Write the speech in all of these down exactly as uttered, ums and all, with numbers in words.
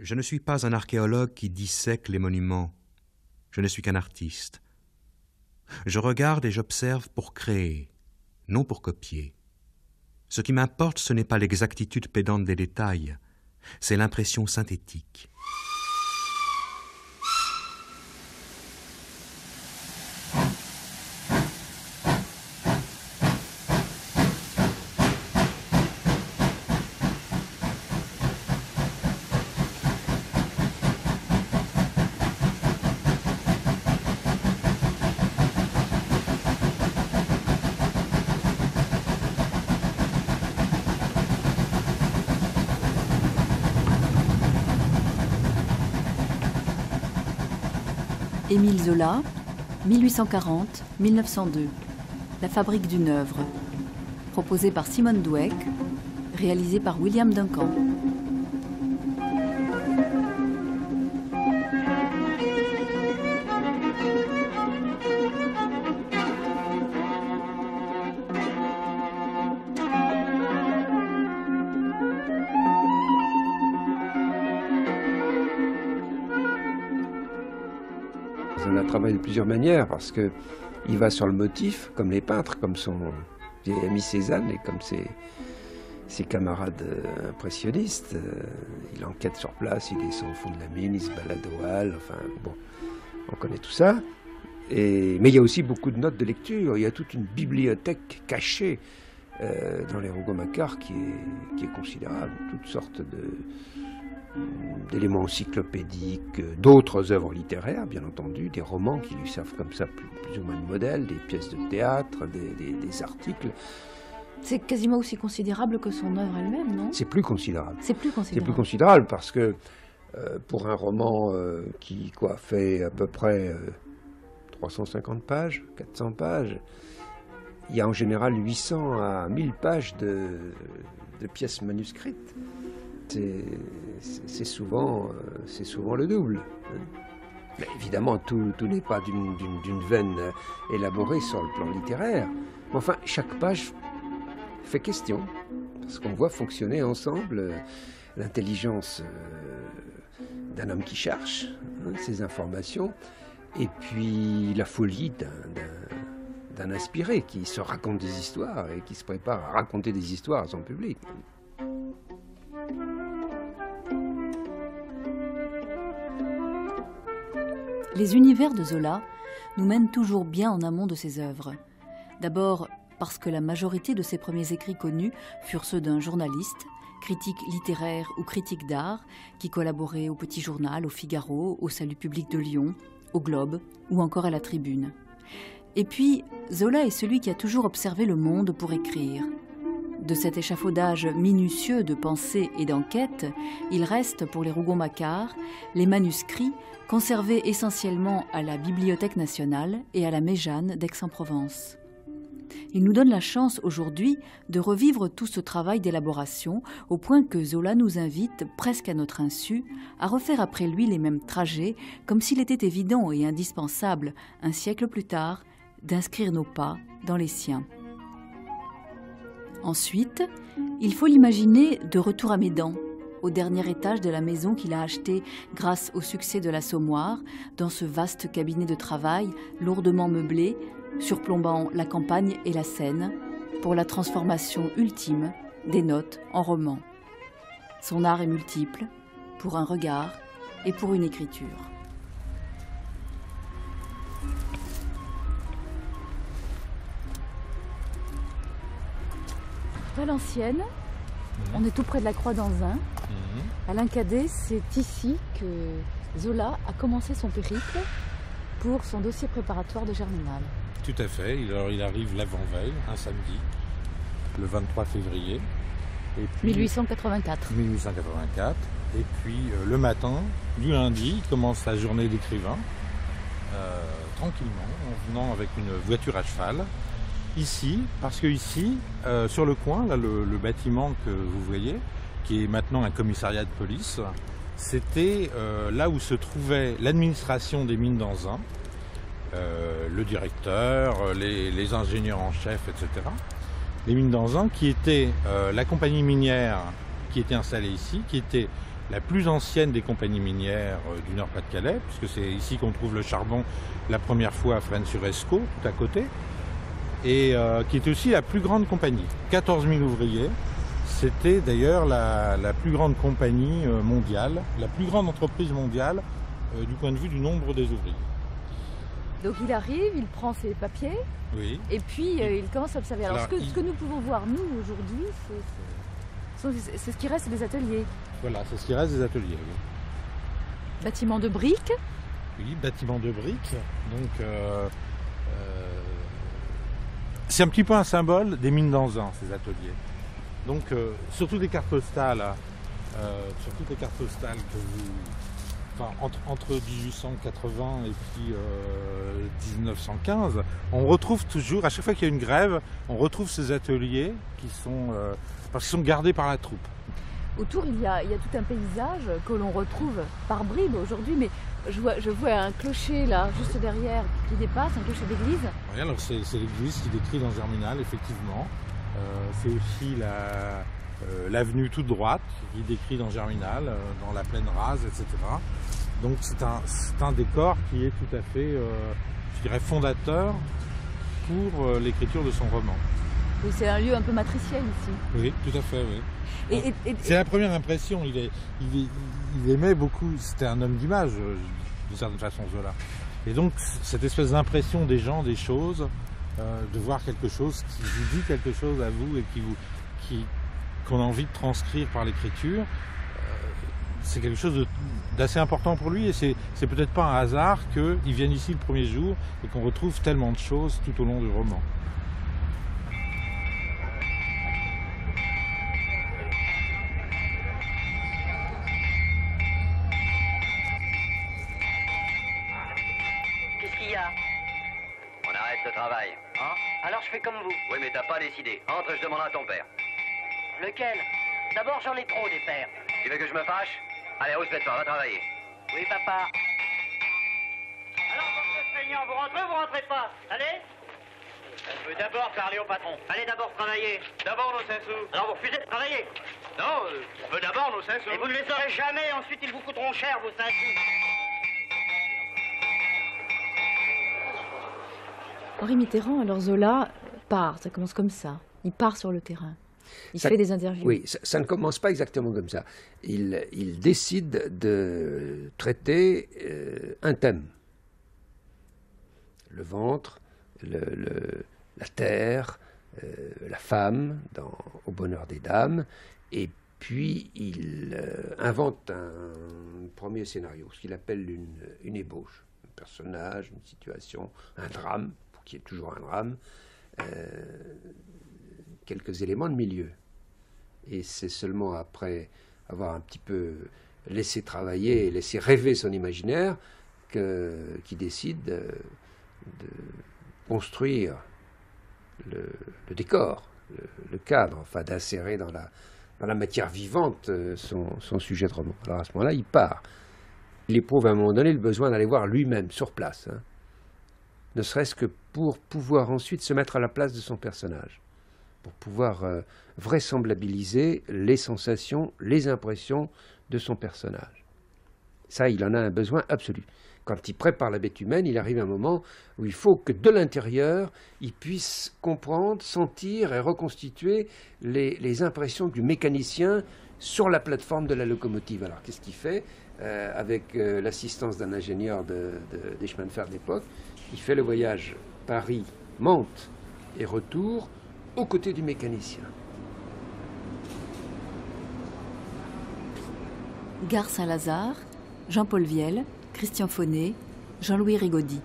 Je ne suis pas un archéologue qui dissèque les monuments. Je ne suis qu'un artiste. Je regarde et j'observe pour créer, non pour copier. Ce qui m'importe, ce n'est pas l'exactitude pédante des détails, c'est l'impression synthétique. Émile Zola, mille huit cent quarante à mille neuf cent deux. La fabrique d'une œuvre. Proposé par Simone Dweck, réalisé par William Duncan. On a travaillé de plusieurs manières parce que il va sur le motif, comme les peintres, comme son vieil ami Cézanne et comme ses, ses camarades euh, impressionnistes. Euh, il enquête sur place, il descend au fond de la mine, il se balade aux halles, enfin bon, on connaît tout ça. Et, mais il y a aussi beaucoup de notes de lecture, il y a toute une bibliothèque cachée euh, dans les Rougon-Macquart qui est, qui est considérable, toutes sortes de... d'éléments encyclopédiques, d'autres œuvres littéraires, bien entendu, des romans qui lui servent comme ça plus, plus ou moins de modèle, des pièces de théâtre, des, des, des articles. C'est quasiment aussi considérable que son œuvre elle-même, non? C'est plus considérable. C'est plus considérable. C'est plus considérable parce que euh, pour un roman euh, qui quoi, fait à peu près euh, trois cent cinquante pages, quatre cents pages, il y a en général huit cents à mille pages de, de pièces manuscrites. C'est souvent, c'est souvent le double. Mais évidemment, tout, tout n'est pas d'une veine élaborée sur le plan littéraire. Mais enfin, chaque page fait question, parce qu'on voit fonctionner ensemble l'intelligence d'un homme qui cherche hein, ces informations, et puis la folie d'un inspiré qui se raconte des histoires et qui se prépare à raconter des histoires à son public. Les univers de Zola nous mènent toujours bien en amont de ses œuvres. D'abord parce que la majorité de ses premiers écrits connus furent ceux d'un journaliste, critique littéraire ou critique d'art, qui collaborait au Petit Journal, au Figaro, au Salut public de Lyon, au Globe ou encore à la Tribune. Et puis, Zola est celui qui a toujours observé le monde pour écrire. De cet échafaudage minutieux de pensée et d'enquête, il reste pour les Rougon-Macquart les manuscrits conservés essentiellement à la Bibliothèque nationale et à la Méjane d'Aix-en-Provence. Il nous donne la chance aujourd'hui de revivre tout ce travail d'élaboration au point que Zola nous invite, presque à notre insu, à refaire après lui les mêmes trajets comme s'il était évident et indispensable, un siècle plus tard, d'inscrire nos pas dans les siens. Ensuite, il faut l'imaginer de retour à Médan, au dernier étage de la maison qu'il a achetée grâce au succès de l'Assommoir, dans ce vaste cabinet de travail lourdement meublé, surplombant la campagne et la Seine, pour la transformation ultime des notes en romans. Son art est multiple, pour un regard et pour une écriture. Valenciennes, mmh. On est tout près de la Croix-d'Anzin. Mmh. Alain Cadet, c'est ici que Zola a commencé son périple pour son dossier préparatoire de Germinal. Tout à fait, il, alors, il arrive l'avant-veille, un samedi, le vingt-trois février. Et puis, mille huit cent quatre-vingt-quatre. mille huit cent quatre-vingt-quatre. Et puis euh, le matin du lundi, il commence sa journée d'écrivain, euh, tranquillement, en venant avec une voiture à cheval. Ici, parce que ici, euh, sur le coin, là, le, le bâtiment que vous voyez, qui est maintenant un commissariat de police, c'était euh, là où se trouvait l'administration des mines d'Anzin, euh, le directeur, les, les ingénieurs en chef, et cetera. Les mines d'Anzin, qui étaient euh, la compagnie minière qui était installée ici, qui était la plus ancienne des compagnies minières du Nord-Pas-de-Calais, puisque c'est ici qu'on trouve le charbon la première fois à Fresnes-sur-Escaut, tout à côté, et euh, qui est aussi la plus grande compagnie, quatorze mille ouvriers. C'était d'ailleurs la, la plus grande compagnie mondiale, la plus grande entreprise mondiale euh, du point de vue du nombre des ouvriers. Donc il arrive, il prend ses papiers, oui. Et puis euh, il commence à observer. Alors, Alors ce, que, il... ce que nous pouvons voir, nous, aujourd'hui, c'est ce qui reste des ateliers. Voilà, c'est ce qui reste des ateliers, oui. Bâtiment de briques. Oui, bâtiment de briques. Donc, euh, euh, c'est un petit peu un symbole des mines d'Anzin, ces ateliers. Donc, euh, sur toutes les cartes postales, euh, sur toutes les cartes postales que vous... Enfin, entre, entre mille huit cent quatre-vingts et puis euh, mille neuf cent quinze, on retrouve toujours, à chaque fois qu'il y a une grève, on retrouve ces ateliers qui sont, euh, parce qu'ils sont gardés par la troupe. Autour, il y a, il y a tout un paysage que l'on retrouve par bribes aujourd'hui, mais je vois, je vois un clocher là, juste derrière, qui dépasse, un clocher d'église. Oui, alors c'est l'église qui décrit dans Germinal, effectivement. Euh, c'est aussi la... Euh, l'avenue toute droite qui décrit dans Germinal, euh, dans la plaine rase, et cetera. Donc c'est un, un décor qui est tout à fait, euh, je dirais, fondateur pour euh, l'écriture de son roman. Oui, c'est un lieu un peu matriciel ici. Oui, tout à fait, oui. Et, et, et... C'est la première impression. Il, est, il, est, il aimait beaucoup, c'était un homme d'image, euh, d'une certaine façon, Zola. Et donc cette espèce d'impression des gens, des choses, euh, de voir quelque chose qui vous dit quelque chose à vous et qui vous... Qui, qu'on a envie de transcrire par l'écriture, euh, c'est quelque chose d'assez important pour lui et c'est peut-être pas un hasard qu'il vienne ici le premier jour et qu'on retrouve tellement de choses tout au long du roman. Qu'est-ce qu'il y a? On arrête le travail. Hein? Alors je fais comme vous. Oui, mais t'as pas décidé. Entre, je demanderai à ton père. Lequel? D'abord, j'en ai trop des pères. Tu veux que je me fâche? Allez, ose-toi, va travailler. Oui, papa. Alors, monsieur Feignant, vous rentrez ou vous rentrez pas? Allez. On peut d'abord parler au patron. Allez d'abord travailler. D'abord nos cinq sous. Alors, vous refusez de travailler? Non, euh, on peut d'abord nos cinq sous. Et vous ne les aurez jamais, ensuite ils vous coûteront cher, vos cinq sous. Henri Mitterrand, alors Zola part, ça commence comme ça. Il part sur le terrain. Il ça, fait des interviews. Oui, ça, ça ne commence pas exactement comme ça. Il, il décide de traiter euh, un thème. Le ventre, le, le, la terre, euh, la femme, dans, au bonheur des dames. Et puis, il euh, invente un premier scénario, ce qu'il appelle une, une ébauche. Un personnage, une situation, un drame, pour qu'il y ait toujours un drame. Euh, quelques éléments de milieu. Et c'est seulement après avoir un petit peu laissé travailler et laissé rêver son imaginaire que, qu'il décide de, de construire le, le décor, le, le cadre, enfin d'insérer dans la, dans la matière vivante son, son sujet de roman. Alors à ce moment-là, il part. Il éprouve à un moment donné le besoin d'aller voir lui-même sur place, hein, ne serait-ce que pour pouvoir ensuite se mettre à la place de son personnage, pour pouvoir euh, vraisemblabiliser les sensations, les impressions de son personnage. Ça, il en a un besoin absolu. Quand il prépare la bête humaine, il arrive un moment où il faut que de l'intérieur, il puisse comprendre, sentir et reconstituer les, les impressions du mécanicien sur la plateforme de la locomotive. Alors, qu'est-ce qu'il fait euh, avec euh, l'assistance d'un ingénieur de, de, des chemins de fer d'époque? Il fait le voyage Paris-Mantes et retour aux côtés du mécanicien. Gare Saint-Lazare, Jean-Paul Viel, Christian Faunet, Jean-Louis Rigaudy.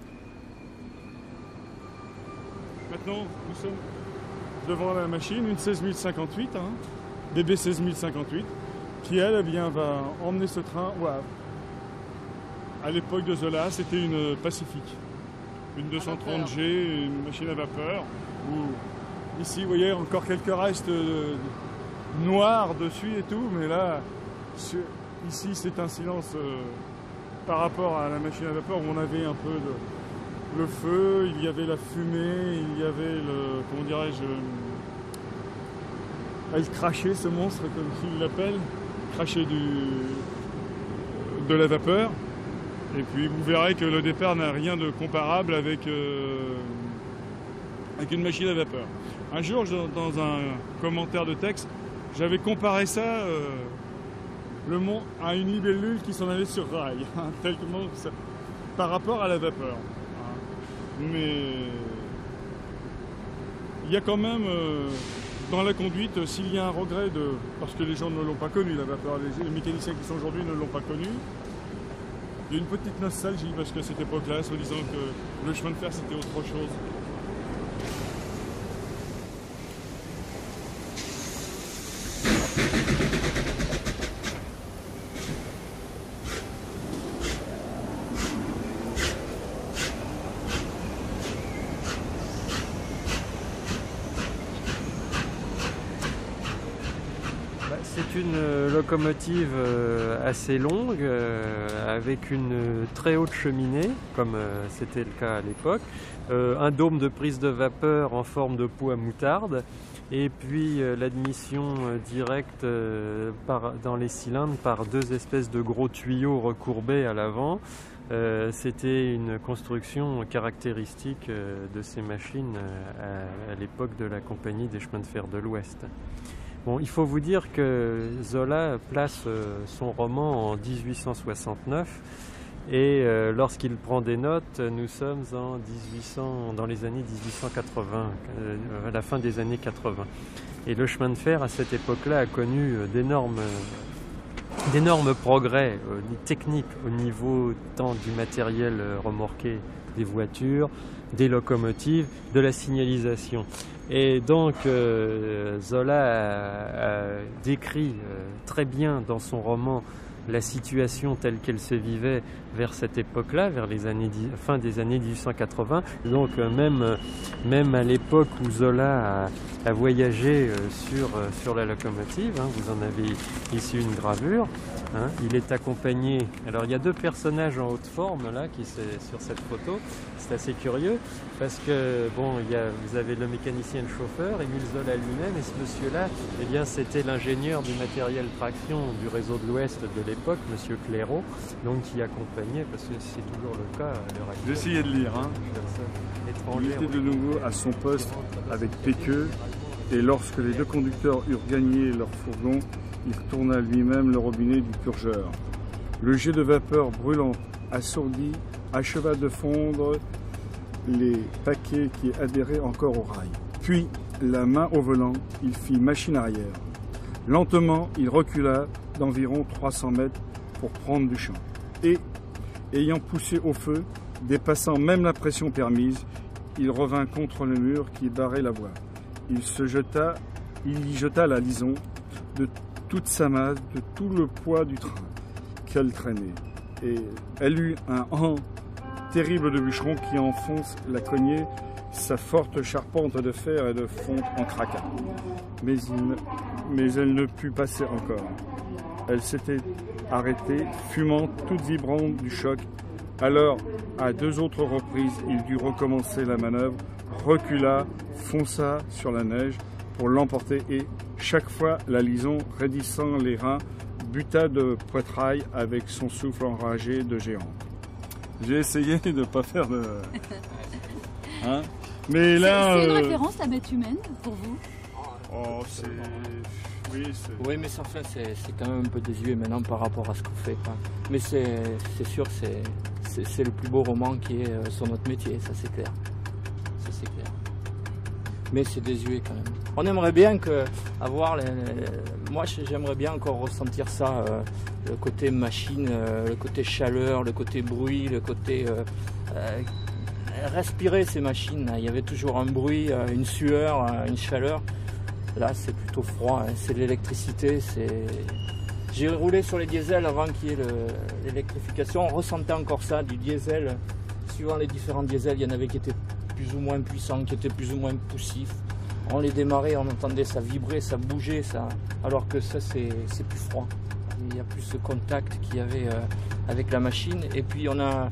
Maintenant, nous sommes devant la machine, une seize mille cinquante-huit, hein, B B seize mille cinquante-huit, qui elle, eh bien, va emmener ce train au Havre. À l'époque de Zola, c'était une Pacifique, une deux cent trente G, une machine à vapeur, où ici, vous voyez, encore quelques restes de, de noirs dessus et tout, mais là, sur, ici, c'est un silence euh, par rapport à la machine à vapeur où on avait un peu de, le feu, il y avait la fumée, il y avait le, comment dirais-je, il crachait ce monstre, comme il l'appelle. cracher du, de la vapeur. Et puis vous verrez que le départ n'a rien de comparable avec, euh, avec une machine à vapeur. Un jour, dans un commentaire de texte, j'avais comparé ça euh, le mont, à une libellule qui s'en allait sur rail, hein, tellement ça, par rapport à la vapeur. Hein. Mais il y a quand même, euh, dans la conduite, s'il y a un regret, de, parce que les gens ne l'ont pas connu, la vapeur, les, les mécaniciens qui sont aujourd'hui ne l'ont pas connu, il y a une petite nostalgie, parce que cette époque-là, se disant que le chemin de fer, c'était autre chose. C'est une locomotive assez longue, avec une très haute cheminée, comme c'était le cas à l'époque, un dôme de prise de vapeur en forme de pot à moutarde, et puis l'admission directe par, dans les cylindres par deux espèces de gros tuyaux recourbés à l'avant. C'était une construction caractéristique de ces machines à, à l'époque de la Compagnie des chemins de fer de l'Ouest. Bon, il faut vous dire que Zola place son roman en dix-huit cent soixante-neuf et euh, lorsqu'il prend des notes, nous sommes en mille huit cents, dans les années mille huit cent quatre-vingts, euh, à la fin des années quatre-vingts. Et le chemin de fer à cette époque-là a connu d'énormes d'énormes progrès euh, techniques au niveau tant du matériel remorqué des voitures, des locomotives, de la signalisation. Et donc euh, Zola a, a décrit euh, très bien dans son roman la situation telle qu'elle se vivait vers cette époque-là, vers les années fin des années mille huit cent quatre-vingts. Donc euh, même, même à l'époque où Zola a, a voyagé euh, sur, euh, sur la locomotive, hein, vous en avez ici une gravure, hein, il est accompagné. Alors il y a deux personnages en haute forme là qui c'est sur cette photo. C'est assez curieux parce que bon, il y a, vous avez le mécanicien et le chauffeur, Émile Zola lui-même, et ce monsieur-là, eh bien c'était l'ingénieur du matériel traction du réseau de l'Ouest de l'époque, monsieur Clairaut, donc qui accompagnait, parce que c'est toujours le cas à l'heure actuelle. J'essayais de lire, hein. Il était de nouveau à son poste avec Péqueux, et lorsque les deux conducteurs eurent gagné leur fourgon, il tourna lui-même le robinet du purgeur. Le jet de vapeur brûlant, assourdi, acheva de fondre les paquets qui adhéraient encore au rail. Puis, la main au volant, il fit machine arrière. Lentement, il recula d'environ trois cents mètres pour prendre du champ. Et, ayant poussé au feu, dépassant même la pression permise, il revint contre le mur qui barrait la voie. Il se jeta, il y jeta la lison de toute sa masse, de tout le poids du train qu'elle traînait. Et elle eut un han terrible de bûcheron qui enfonce la cognée, sa forte charpente de fer et de fonte en craquant. Mais, il, mais elle ne put passer encore. Elle s'était arrêtée, fumant, toute vibrante du choc. Alors, à deux autres reprises, il dut recommencer la manœuvre, recula, fonça sur la neige pour l'emporter et, chaque fois, la lison, raidissant les reins, buta de poitrail avec son souffle enragé de géant. J'ai essayé de ne pas faire de... Hein? Mais là... C'est une euh... référence, la bête humaine, pour vous? Oh, c'est... Oui, oui, mais ça, enfin, c'est quand même un peu désuet maintenant par rapport à ce qu'on fait. Quoi. Mais c'est sûr, c'est le plus beau roman qui est sur notre métier, ça c'est clair. Ça c'est clair. Mais c'est désuet quand même. On aimerait bien que avoir les, les... moi j'aimerais bien encore ressentir ça, euh, le côté machine, euh, le côté chaleur, le côté bruit, le côté euh, euh, respirer ces machines. Là. Il y avait toujours un bruit, euh, une sueur, euh, une chaleur. Là c'est plutôt froid, hein. C'est l'électricité. J'ai roulé sur les diesels avant qu'il y ait l'électrification. On ressentait encore ça, du diesel. Suivant les différents diesels, il y en avait qui étaient plus ou moins puissants, qui étaient plus ou moins poussifs. On les démarrait, on entendait ça vibrer, ça bougeait, ça, alors que ça c'est plus froid. Il y a plus ce contact qu'il y avait euh, avec la machine. Et puis on a,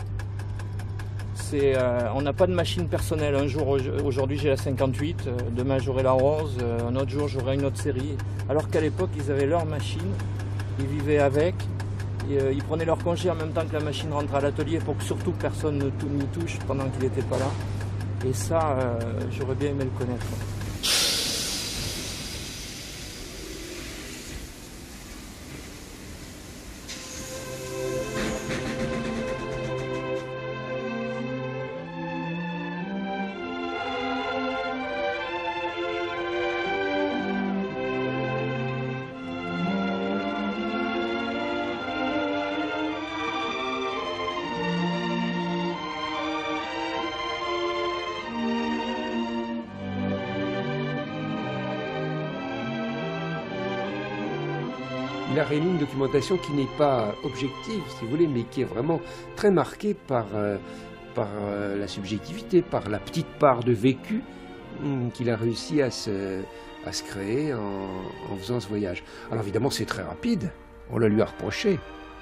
euh, on n'a pas de machine personnelle. Un jour, aujourd'hui j'ai la cinquante-huit, euh, demain j'aurai la onze, euh, un autre jour j'aurai une autre série. Alors qu'à l'époque ils avaient leur machine Ils vivaient avec. Et, euh, ils prenaient leur congé en même temps que la machine rentre à l'atelier pour que surtout personne ne n'y touche pendant qu'il n'était pas là. Et ça, euh, j'aurais bien aimé le connaître. Il a réuni une documentation qui n'est pas objective, si vous voulez, mais qui est vraiment très marquée par, euh, par euh, la subjectivité, par la petite part de vécu hum, qu'il a réussi à se, à se créer en, en faisant ce voyage. Alors évidemment, c'est très rapide, on le lui a reproché.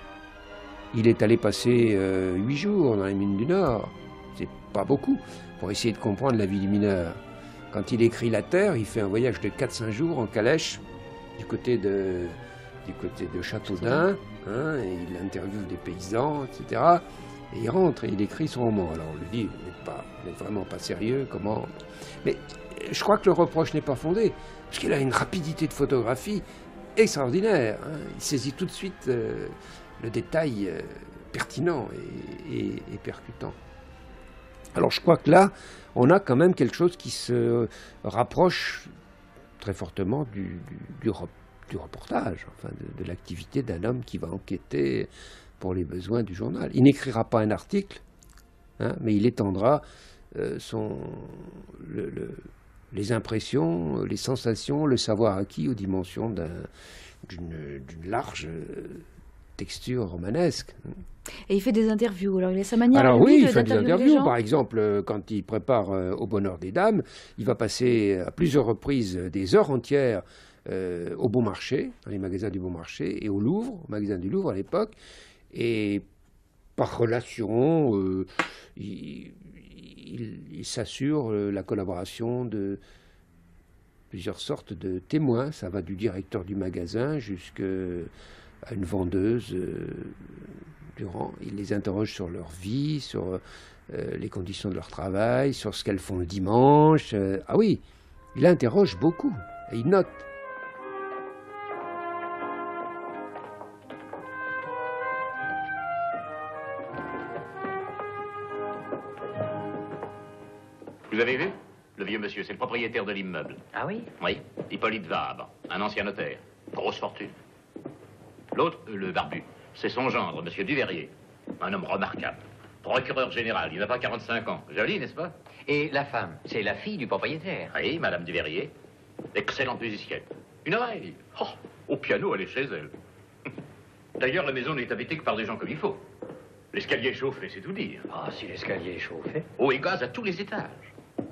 Il est allé passer euh, huit jours dans les mines du Nord, c'est pas beaucoup, pour essayer de comprendre la vie du mineur. Quand il écrit La Terre, il fait un voyage de quatre cinq jours en calèche du côté de... du côté de Châteaudun, hein, et il interviewe des paysans, et cetera. Et il rentre et il écrit son roman. Alors on lui dit, vous n'êtes pas, vous n'êtes vraiment pas sérieux, comment... Mais je crois que le reproche n'est pas fondé, parce qu'il a une rapidité de photographie extraordinaire. Hein. Il saisit tout de suite euh, le détail euh, pertinent et, et, et percutant. Alors je crois que là, on a quand même quelque chose qui se rapproche très fortement du, du, du repas. du reportage, enfin de, de l'activité d'un homme qui va enquêter pour les besoins du journal. Il n'écrira pas un article, hein, mais il étendra euh, son, le, le, les impressions, les sensations, le savoir acquis aux dimensions d'un, d'une, d'une large texture romanesque. Et il fait des interviews, alors il a sa manière Alors lui, oui, de, il fait des d'interviewer interviews. les gens. Par exemple, quand il prépare euh, Au Bonheur des Dames, il va passer à plusieurs reprises des heures entières Euh, au Bon Marché, dans les magasins du Bon Marché, et au Louvre, au magasin du Louvre à l'époque, et par relation, euh, il, il, il s'assure euh, la collaboration de plusieurs sortes de témoins. Ça va du directeur du magasin jusqu'à une vendeuse. Euh, durant, il les interroge sur leur vie, sur euh, les conditions de leur travail, sur ce qu'elles font le dimanche. Euh, ah oui, il interroge beaucoup, et il note. Vous avez vu? Le vieux monsieur, c'est le propriétaire de l'immeuble. Ah oui? Oui, Hippolyte Vabre, un ancien notaire. Grosse fortune. L'autre, euh, le barbu, c'est son gendre, monsieur Duveyrier. Un homme remarquable. Procureur général, il n'a pas quarante-cinq ans. Joli, n'est-ce pas? Et la femme, c'est la fille du propriétaire. Oui, madame Duveyrier. Excellente musicienne. Une oreille. Oh, au piano, elle est chez elle. D'ailleurs, la maison n'est habitée que par des gens comme il faut. L'escalier est chauffé, c'est tout dire. Ah, si l'escalier est chauffé. Eau et gaz à tous les étages.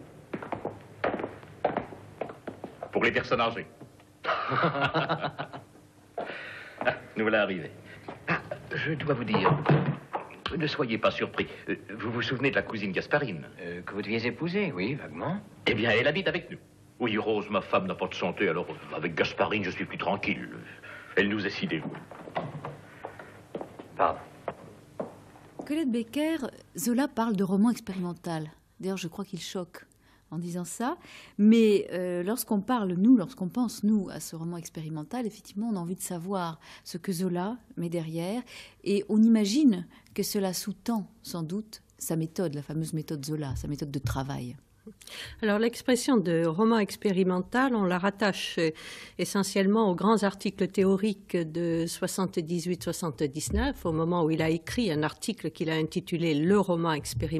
Pour les personnes âgées. Ah, nous voilà arrivés. Ah, je dois vous dire, ne soyez pas surpris. Euh, Vous vous souvenez de la cousine Gasparine? Euh, que vous deviez épouser, oui, vaguement. Eh bien, elle habite avec nous. Oui, Rose, ma femme n'a pas de santé, alors avec Gasparine, je suis plus tranquille. Elle nous est si dévouée. Pardon. Colette Becker, Zola parle de roman expérimental. D'ailleurs, je crois qu'il choque en disant ça. Mais euh, lorsqu'on parle, nous, lorsqu'on pense, nous, à ce roman expérimental, effectivement, on a envie de savoir ce que Zola met derrière. Et on imagine que cela sous-tend, sans doute, sa méthode, la fameuse méthode Zola, sa méthode de travail. Alors l'expression de roman expérimental, on la rattache essentiellement aux grands articles théoriques de soixante-dix-huit soixante-dix-neuf, au moment où il a écrit un article qu'il a intitulé « Le roman expérimental ».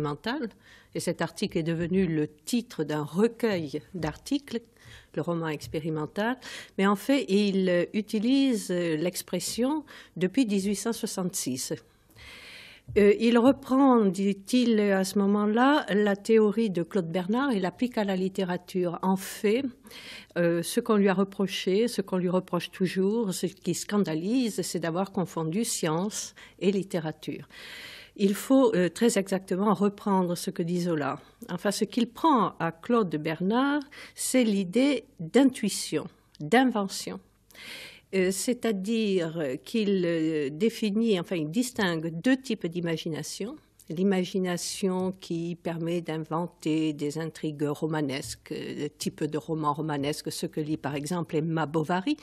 Et cet article est devenu le titre d'un recueil d'articles, le roman expérimental. Mais en fait, il utilise l'expression depuis dix-huit cent soixante-six. Euh, il reprend, dit-il à ce moment-là, la théorie de Claude Bernard et l'applique à la littérature. En fait, euh, ce qu'on lui a reproché, ce qu'on lui reproche toujours, ce qui scandalise, c'est d'avoir confondu science et littérature. Il faut euh, très exactement reprendre ce que dit Zola. Enfin, ce qu'il prend à Claude Bernard, c'est l'idée d'intuition, d'invention. euh, c'est-à-dire qu'il euh, définit, enfin il distingue deux types d'imagination. L'imagination qui permet d'inventer des intrigues romanesques, le type de roman romanesque, ce que lit par exemple Emma Bovary,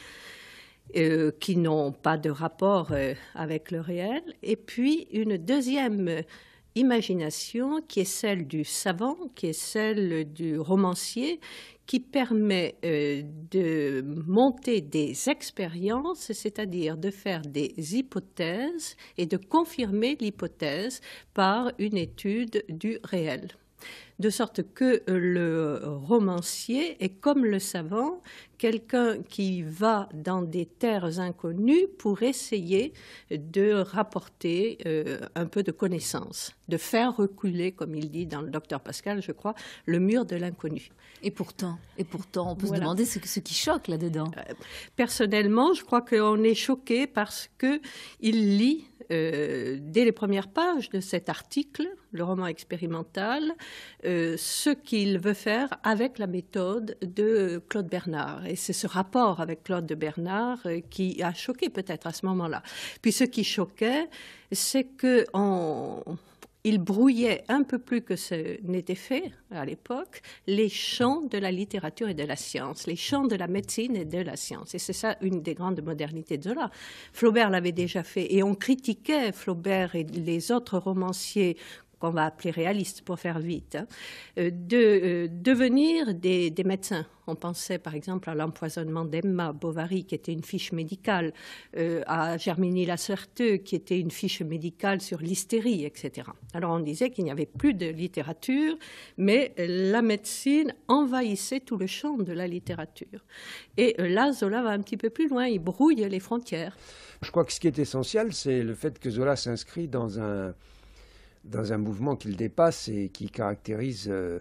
euh, qui n'ont pas de rapport euh, avec le réel. Et puis une deuxième imagination qui est celle du savant, qui est celle du romancier, qui permet euh, de monter des expériences, c'est-à-dire de faire des hypothèses et de confirmer l'hypothèse par une étude du réel. De sorte que le romancier est comme le savant, quelqu'un qui va dans des terres inconnues pour essayer de rapporter euh, un peu de connaissances, de faire reculer, comme il dit dans le docteur Pascal, je crois, le mur de l'inconnu. Et pourtant, et pourtant, on peut Voilà. se demander ce, ce qui choque là-dedans. Euh, personnellement, je crois qu'on est choqué parce qu'il lit Euh, dès les premières pages de cet article, le roman expérimental, euh, ce qu'il veut faire avec la méthode de Claude Bernard. Et c'est ce rapport avec Claude de Bernard euh, qui a choqué peut-être à ce moment-là. Puis ce qui choquait, c'est que on... il brouillait un peu plus que ce n'était fait à l'époque les champs de la littérature et de la science, les champs de la médecine et de la science. Et c'est ça une des grandes modernités de Zola. Flaubert l'avait déjà fait et on critiquait Flaubert et les autres romanciers qu'on va appeler réalistes pour faire vite, hein, de euh, devenir des, des médecins. On pensait par exemple à l'empoisonnement d'Emma Bovary, qui était une fiche médicale, euh, à Germinie Lasserteux, qui était une fiche médicale sur l'hystérie, et cetera. Alors on disait qu'il n'y avait plus de littérature, mais la médecine envahissait tout le champ de la littérature. Et là, Zola va un petit peu plus loin, il brouille les frontières. Je crois que ce qui est essentiel, c'est le fait que Zola s'inscrit dans un... dans un mouvement qu'il dépasse et qui caractérise euh,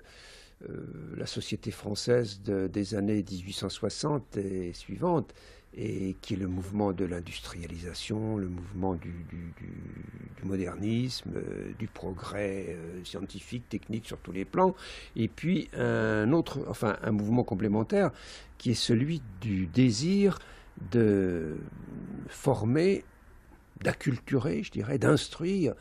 euh, la société française de, des années dix-huit cent soixante et suivantes, et qui est le mouvement de l'industrialisation, le mouvement du, du, du, du modernisme, euh, du progrès euh, scientifique, technique sur tous les plans, et puis un autre, enfin un mouvement complémentaire qui est celui du désir de former, d'acculturer, je dirais, d'instruire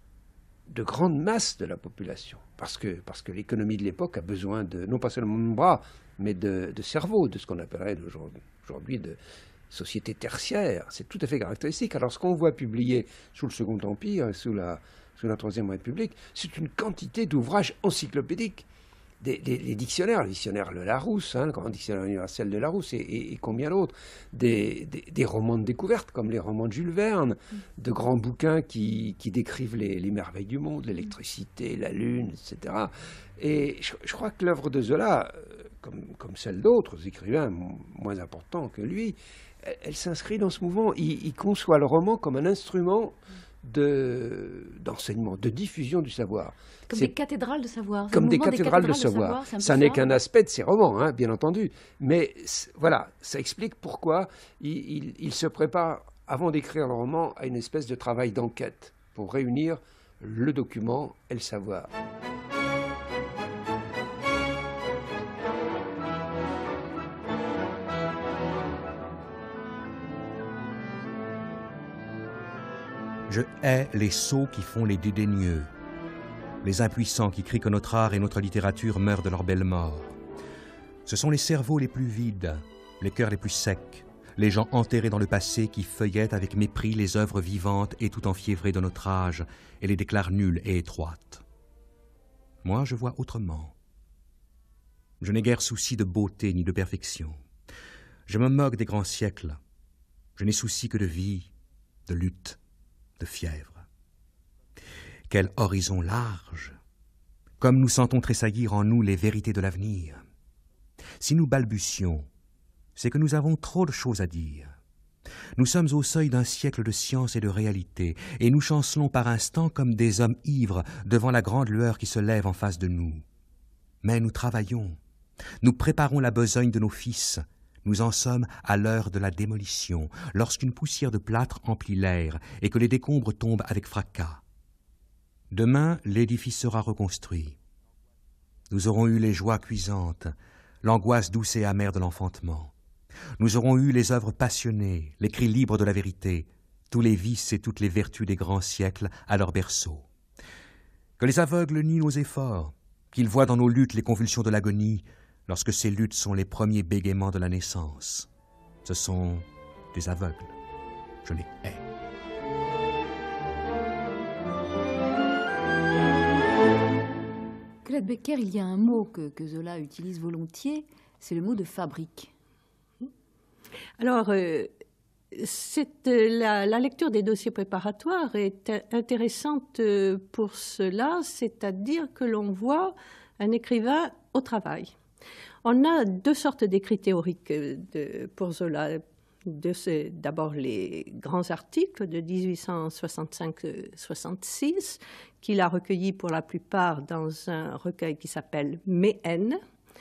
de grandes masses de la population, parce que, parce que l'économie de l'époque a besoin de, non pas seulement de bras, mais de, de cerveau, de ce qu'on appellerait aujourd'hui de société tertiaire. C'est tout à fait caractéristique. Alors ce qu'on voit publié sous le Second Empire, sous la, sous la Troisième République, c'est une quantité d'ouvrages encyclopédiques. Des, des, les dictionnaires, le dictionnaire de Larousse, hein, le grand dictionnaire universel de Larousse, et, et, et combien d'autres, des, des, des romans de découverte, comme les romans de Jules Verne, de grands bouquins qui, qui décrivent les, les merveilles du monde, l'électricité, la lune, et cetera. Et je, je crois que l'œuvre de Zola, comme, comme celle d'autres écrivains moins importants que lui, elle, elle s'inscrit dans ce mouvement. Il, il conçoit le roman comme un instrument de, d'enseignement, de diffusion du savoir. Comme C'est des cathédrales de savoir. Comme des cathédrales, cathédrales, des cathédrales de savoir. savoir. savoir ça n'est qu'un aspect de ses romans, hein, bien entendu. Mais voilà, ça explique pourquoi il, il, il se prépare, avant d'écrire le roman, à une espèce de travail d'enquête pour réunir le document et le savoir. Je hais les sots qui font les dédaigneux, les impuissants qui crient que notre art et notre littérature meurent de leur belle mort. Ce sont les cerveaux les plus vides, les cœurs les plus secs, les gens enterrés dans le passé qui feuillettent avec mépris les œuvres vivantes et tout enfiévrées de notre âge et les déclarent nulles et étroites. Moi, je vois autrement. Je n'ai guère souci de beauté ni de perfection. Je me moque des grands siècles. Je n'ai souci que de vie, de lutte, de fièvre. Quel horizon large! Comme nous sentons tressaillir en nous les vérités de l'avenir. Si nous balbutions, c'est que nous avons trop de choses à dire. Nous sommes au seuil d'un siècle de science et de réalité, et nous chancelons par instants comme des hommes ivres devant la grande lueur qui se lève en face de nous. Mais nous travaillons, nous préparons la besogne de nos fils. Nous en sommes à l'heure de la démolition, lorsqu'une poussière de plâtre emplit l'air et que les décombres tombent avec fracas. Demain, l'édifice sera reconstruit. Nous aurons eu les joies cuisantes, l'angoisse douce et amère de l'enfantement. Nous aurons eu les œuvres passionnées, les cris libres de la vérité, tous les vices et toutes les vertus des grands siècles à leur berceau. Que les aveugles nient nos efforts, qu'ils voient dans nos luttes les convulsions de l'agonie, lorsque ces luttes sont les premiers bégaiements de la naissance. Ce sont des aveugles. Je les hais. Colette Becker, il y a un mot que, que Zola utilise volontiers, c'est le mot de fabrique. Alors, euh, cette, la, la lecture des dossiers préparatoires est intéressante pour cela, c'est-à-dire que l'on voit un écrivain au travail. On a deux sortes d'écrits théoriques de, pour Zola. D'abord les grands articles de dix-huit cent soixante-cinq soixante-six qu'il a recueillis pour la plupart dans un recueil qui s'appelle « Mes haines »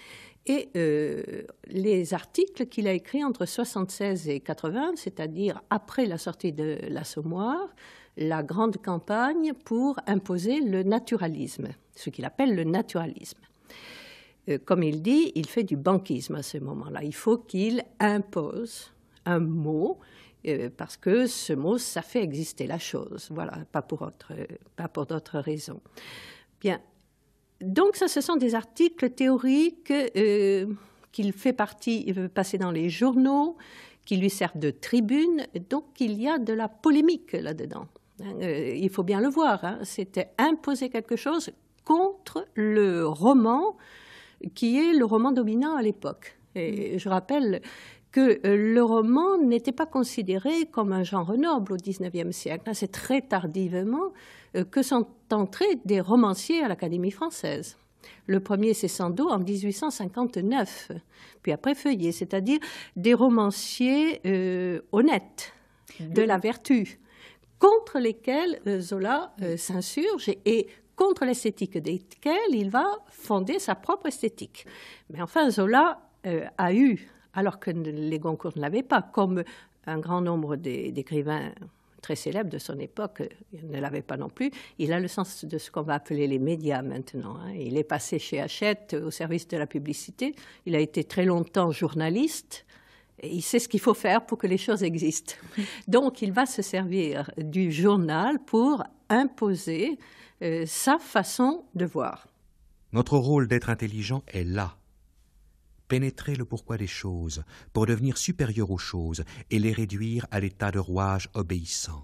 et euh, les articles qu'il a écrits entre soixante-seize et quatre-vingts, c'est-à-dire après la sortie de l'Assommoir, la grande campagne pour imposer le naturalisme, ce qu'il appelle le naturalisme. Euh, comme il dit, il fait du banquisme à ce moment-là. Il faut qu'il impose un mot, euh, parce que ce mot, ça fait exister la chose. Voilà, pas pour, autre, pas pour d'autres raisons. Bien, donc ça, ce sont des articles théoriques euh, qu'il fait partie, il veut passer dans les journaux, qui lui servent de tribune, donc il y a de la polémique là-dedans. Euh, il faut bien le voir, hein, c'était imposer quelque chose contre le roman, qui est le roman dominant à l'époque. Et je rappelle que le roman n'était pas considéré comme un genre noble au dix-neuvième siècle. C'est très tardivement que sont entrés des romanciers à l'Académie française. Le premier, c'est Sandeau en dix-huit cent cinquante-neuf, puis après Feuillet, c'est-à-dire des romanciers euh, honnêtes, de la vertu, contre lesquels euh, Zola euh, s'insurge et, et contre l'esthétique desquels il va fonder sa propre esthétique. Mais enfin, Zola euh, a eu, alors que les Goncourt ne l'avaient pas, comme un grand nombre d'écrivains très célèbres de son époque ne l'avaient pas non plus, il a le sens de ce qu'on va appeler les médias maintenant. Hein. Il est passé chez Hachette au service de la publicité, il a été très longtemps journaliste, et il sait ce qu'il faut faire pour que les choses existent. Donc il va se servir du journal pour imposer euh, sa façon de voir. Notre rôle d'être intelligent est là. Pénétrer le pourquoi des choses pour devenir supérieur aux choses et les réduire à l'état de rouage obéissant.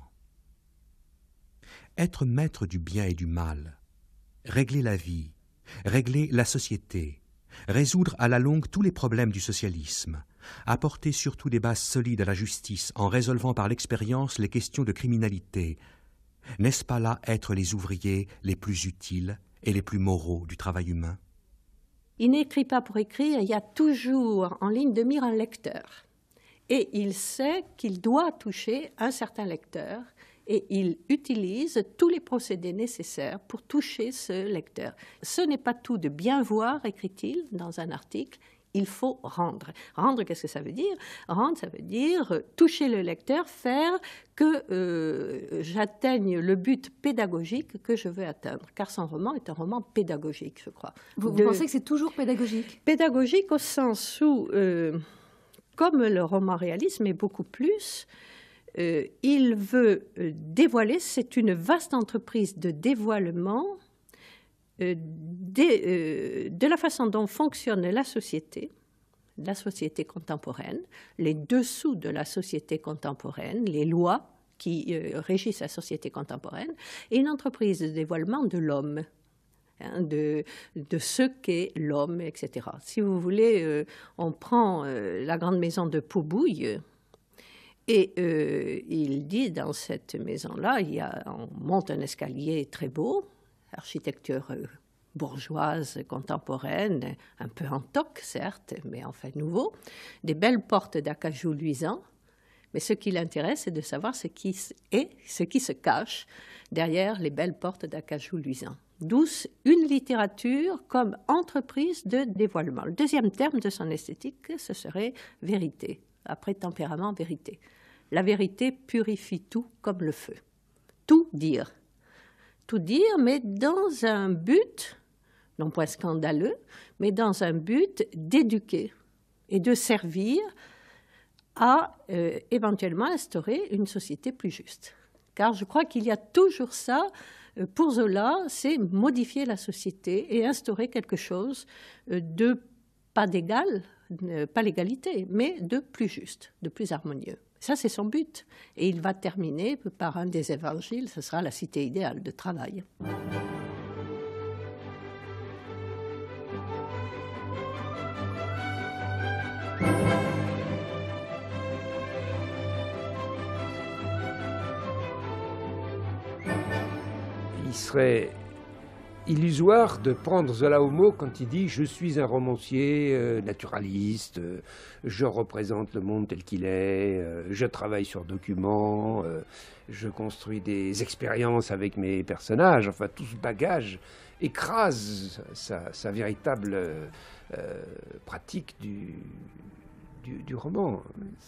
Être maître du bien et du mal, régler la vie, régler la société, résoudre à la longue tous les problèmes du socialisme, apporter surtout des bases solides à la justice en résolvant par l'expérience les questions de criminalité, n'est-ce pas là être les ouvriers les plus utiles et les plus moraux du travail humain? Il n'écrit pas pour écrire, il y a toujours en ligne de mire un lecteur. Et il sait qu'il doit toucher un certain lecteur et il utilise tous les procédés nécessaires pour toucher ce lecteur. Ce n'est pas tout de bien voir, écrit-il dans un article, il faut rendre. Rendre, qu'est-ce que ça veut dire? Rendre, ça veut dire toucher le lecteur, faire que euh, j'atteigne le but pédagogique que je veux atteindre. Car son roman est un roman pédagogique, je crois. Vous, vous de... pensez que c'est toujours pédagogique? Pédagogique au sens où, euh, comme le roman réaliste, mais beaucoup plus, euh, il veut dévoiler, c'est une vaste entreprise de dévoilement Euh, de, euh, de la façon dont fonctionne la société, la société contemporaine, les dessous de la société contemporaine, les lois qui euh, régissent la société contemporaine, et une entreprise de dévoilement de l'homme, hein, de, de ce qu'est l'homme, et cetera. Si vous voulez, euh, on prend euh, la grande maison de Paubouille, et euh, il dit dans cette maison-là, il y a, on monte un escalier très beau, architecture bourgeoise, contemporaine, un peu en toc, certes, mais en fait nouveau, des belles portes d'acajou luisants. Mais ce qui l'intéresse, c'est de savoir ce qui est, ce qui se cache derrière les belles portes d'acajou luisants. D'où une littérature comme entreprise de dévoilement. Le deuxième terme de son esthétique, ce serait vérité. Après tempérament, vérité. La vérité purifie tout comme le feu. Tout dire. Tout dire, mais dans un but, non point scandaleux, mais dans un but d'éduquer et de servir à euh, éventuellement instaurer une société plus juste. Car je crois qu'il y a toujours ça, euh, pour Zola, c'est modifier la société et instaurer quelque chose euh, de pas d'égal, euh, pas l'égalité, mais de plus juste, de plus harmonieux. Ça, c'est son but. Et il va terminer par un des évangiles, ce sera la cité idéale de travail. Il serait illusoire de prendre Zola au mot quand il dit « je suis un romancier euh, naturaliste, euh, je représente le monde tel qu'il est, euh, je travaille sur documents, euh, je construis des expériences avec mes personnages ». Enfin, tout ce bagage écrase sa, sa véritable euh, euh, pratique du, du, du roman.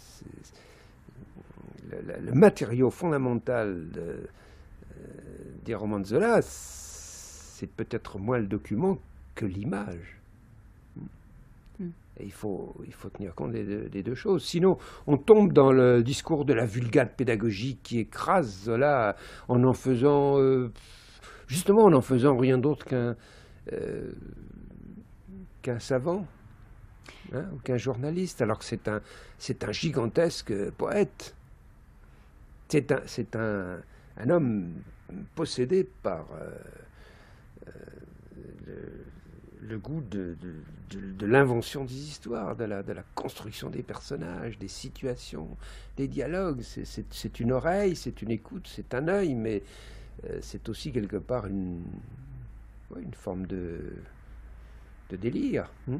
Le, le, le matériau fondamental de, euh, des romans de Zola, c'est peut-être moins le document que l'image. Mm. Et il faut, il faut tenir compte des deux, des deux choses. Sinon, on tombe dans le discours de la vulgate pédagogique qui écrase Zola en en faisant, euh, justement, en en faisant rien d'autre qu'un euh, qu'un savant, hein, ou qu'un journaliste, alors que c'est un, c'est un gigantesque poète. C'est un, c'est un, un homme possédé par euh, euh, le, le goût de, de, de, de l'invention des histoires, de la, de la construction des personnages, des situations, des dialogues. C'est, c'est, c'est une oreille, c'est une écoute, c'est un œil, mais euh, c'est aussi quelque part une, ouais, une forme de, de délire. Hein.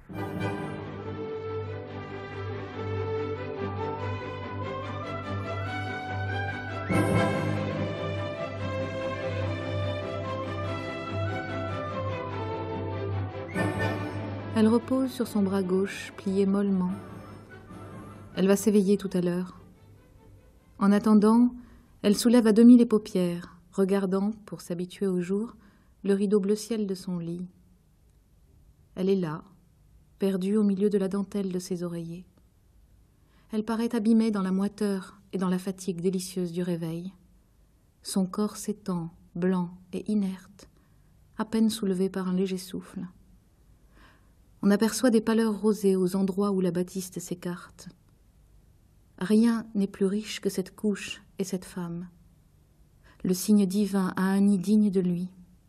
Elle repose sur son bras gauche, plié mollement. Elle va s'éveiller tout à l'heure. En attendant, elle soulève à demi les paupières, regardant, pour s'habituer au jour, le rideau bleu ciel de son lit. Elle est là, perdue au milieu de la dentelle de ses oreillers. Elle paraît abîmée dans la moiteur et dans la fatigue délicieuse du réveil. Son corps s'étend, blanc et inerte, à peine soulevé par un léger souffle. On aperçoit des pâleurs rosées aux endroits où la batiste s'écarte. Rien n'est plus riche que cette couche et cette femme. Le signe divin a un nid digne de lui.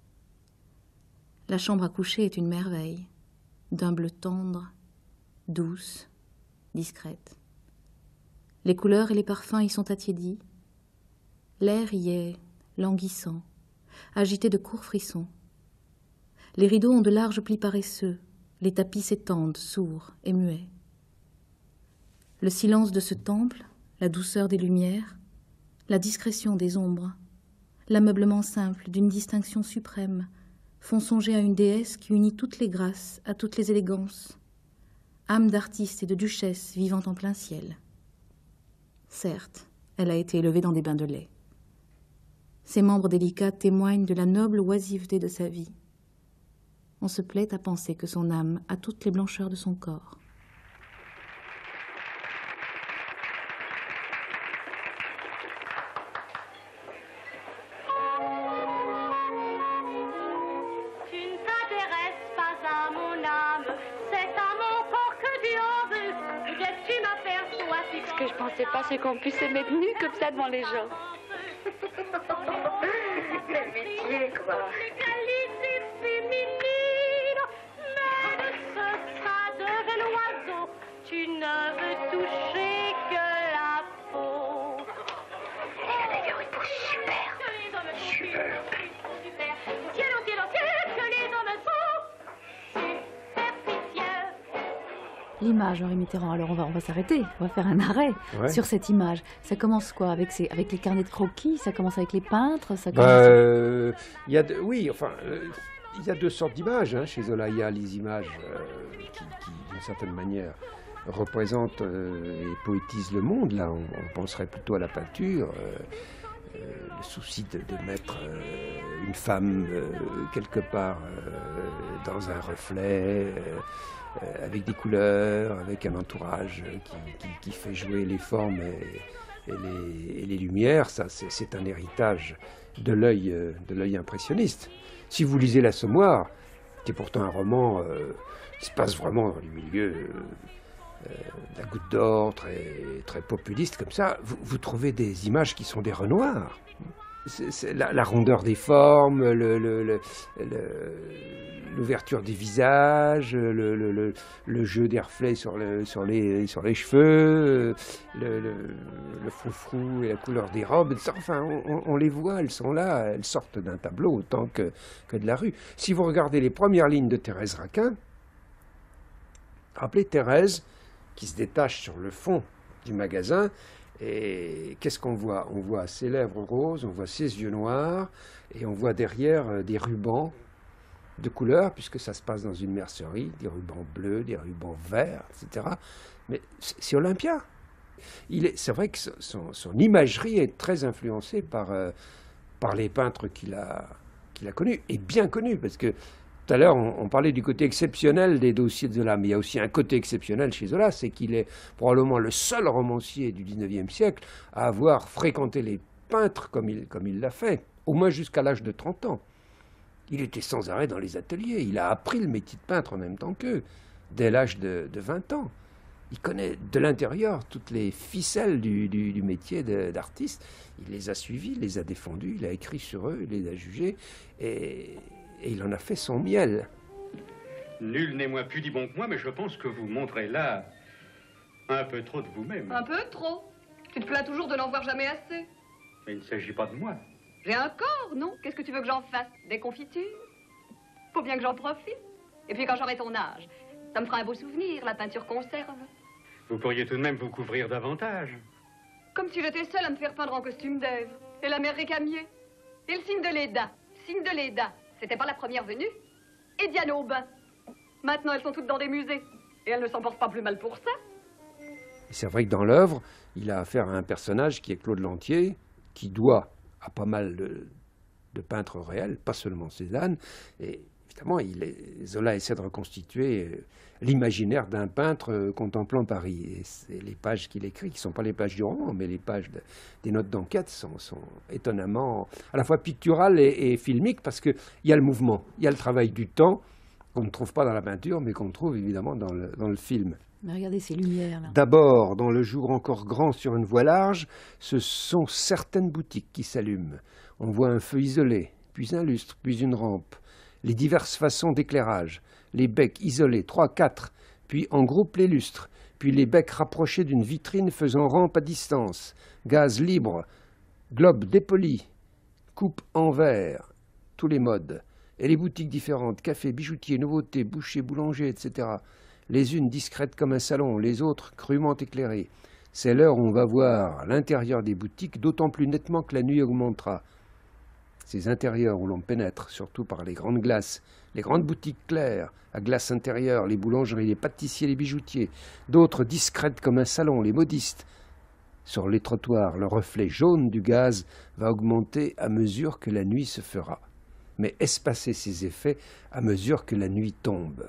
La chambre à coucher est une merveille, d'un bleu tendre, douce, discrète. Les couleurs et les parfums y sont attiédis. L'air y est languissant, agité de courts frissons. Les rideaux ont de larges plis paresseux. Les tapis s'étendent, sourds et muets. Le silence de ce temple, la douceur des lumières, la discrétion des ombres, l'ameublement simple d'une distinction suprême font songer à une déesse qui unit toutes les grâces à toutes les élégances, âme d'artiste et de duchesse vivant en plein ciel. Certes, elle a été élevée dans des bains de lait. Ses membres délicats témoignent de la noble oisiveté de sa vie. On se plaît à penser que son âme a toutes les blancheurs de son corps. Tu ne t'intéresses pas à mon âme, c'est à mon corps que Dieu en veut. Dès que tu m'aperçois, si Ce que je pensais pas, c'est qu'on puisse se mettre nu comme ça devant les gens. Quel métier, quoi. Tu ne veux toucher que la peau. Elle a d'ailleurs une peau super. Super. Super. Ciel au ciel au ciel, que les hommes sont superstitieux. L'image, Henri Mitterrand, alors on va, on va s'arrêter, on va faire un arrêt ouais. sur cette image. Ça commence quoi avec, ces, avec les carnets de croquis? Ça commence avec les peintres ça commence... bah, euh, y a de, Oui, enfin, euh, il y a deux sortes d'images hein, chez Zola. Il y a les images euh, qui, qui d'une certaine manière, représente euh, et poétise le monde. Là, on, on penserait plutôt à la peinture, euh, euh, le souci de, de mettre euh, une femme euh, quelque part euh, dans un reflet, euh, avec des couleurs, avec un entourage qui, qui, qui fait jouer les formes et, et, les, et les lumières. Ça, c'est un héritage de l'œil euh, de l'œil impressionniste. Si vous lisez L'Assommoir, qui est pourtant un roman euh, qui se passe vraiment dans le milieu euh, de la Goutte d'Or, très, très populiste comme ça, vous, vous trouvez des images qui sont des Renoirs. C'est la, la rondeur des formes, le, le, le, l'ouverture des visages, le, le, le, le jeu des reflets sur, le, sur, les, sur les cheveux, le, le, le froufrou et la couleur des robes. Enfin, on, on les voit, elles sont là, elles sortent d'un tableau autant que, que de la rue. Si vous regardez les premières lignes de Thérèse Raquin, rappelez Thérèse qui se détache sur le fond du magasin. Et qu'est-ce qu'on voit? On voit ses lèvres roses, on voit ses yeux noirs, et on voit derrière des rubans de couleurs, puisque ça se passe dans une mercerie, des rubans bleus, des rubans verts, et cetera. Mais c'est Olympia. C'est vrai que son, son imagerie est très influencée par, euh, par les peintres qu'il a, qu'il a connus, et bien connus, parce que tout à l'heure, on, on parlait du côté exceptionnel des dossiers de Zola, mais il y a aussi un côté exceptionnel chez Zola, c'est qu'il est probablement le seul romancier du dix-neuvième siècle à avoir fréquenté les peintres comme il comme il l'a fait, au moins jusqu'à l'âge de trente ans. Il était sans arrêt dans les ateliers, il a appris le métier de peintre en même temps qu'eux, dès l'âge de, de vingt ans. Il connaît de l'intérieur toutes les ficelles du, du, du métier d'artiste, il les a suivis, il les a défendus, il a écrit sur eux, il les a jugés, et... Et il en a fait son miel. Nul n'est moins pudibond que moi, mais je pense que vous montrez là un peu trop de vous-même. Un peu trop? Tu te plains toujours de n'en voir jamais assez. Mais il ne s'agit pas de moi. J'ai un corps, non? Qu'est-ce que tu veux que j'en fasse? Des confitures? Faut bien que j'en profite. Et puis quand j'aurai ton âge, ça me fera un beau souvenir, la peinture conserve. Vous pourriez tout de même vous couvrir davantage. Comme si j'étais seule à me faire peindre en costume d'Ève. Et la mère récamier. Et le signe de Léda. Signe de Léda. C'était pas la première venue. Et Diane Aubin. Maintenant, elles sont toutes dans des musées. Et elles ne s'en portent pas plus mal pour ça. C'est vrai que dans l'œuvre, il a affaire à un personnage qui est Claude Lantier, qui doit à pas mal de, de peintres réels, pas seulement Cézanne. Et évidemment, il est, Zola essaie de reconstituer l'imaginaire d'un peintre contemplant Paris. Et c'est les pages qu'il écrit, qui ne sont pas les pages du roman, mais les pages de, des notes d'enquête sont, sont étonnamment à la fois picturales et, et filmiques, parce qu'il y a le mouvement, il y a le travail du temps, qu'on ne trouve pas dans la peinture, mais qu'on trouve évidemment dans le, dans le film. Mais regardez ces lumières là. D'abord, dans le jour encore grand sur une voie large, ce sont certaines boutiques qui s'allument. On voit un feu isolé, puis un lustre, puis une rampe, les diverses façons d'éclairage, les becs isolés, trois, quatre, puis en groupe les lustres, puis les becs rapprochés d'une vitrine faisant rampe à distance, gaz libre, globe dépoli, coupe en verre, tous les modes, et les boutiques différentes, café, bijoutier, nouveautés, boucher, boulanger, et cetera. Les unes discrètes comme un salon, les autres crûment éclairées. C'est l'heure où on va voir l'intérieur des boutiques, d'autant plus nettement que la nuit augmentera. Ces intérieurs où l'on pénètre, surtout par les grandes glaces, les grandes boutiques claires, à glace intérieure, les boulangeries, les pâtissiers, les bijoutiers, d'autres discrètes comme un salon, les modistes. Sur les trottoirs, le reflet jaune du gaz va augmenter à mesure que la nuit se fera, mais espacer ses effets à mesure que la nuit tombe.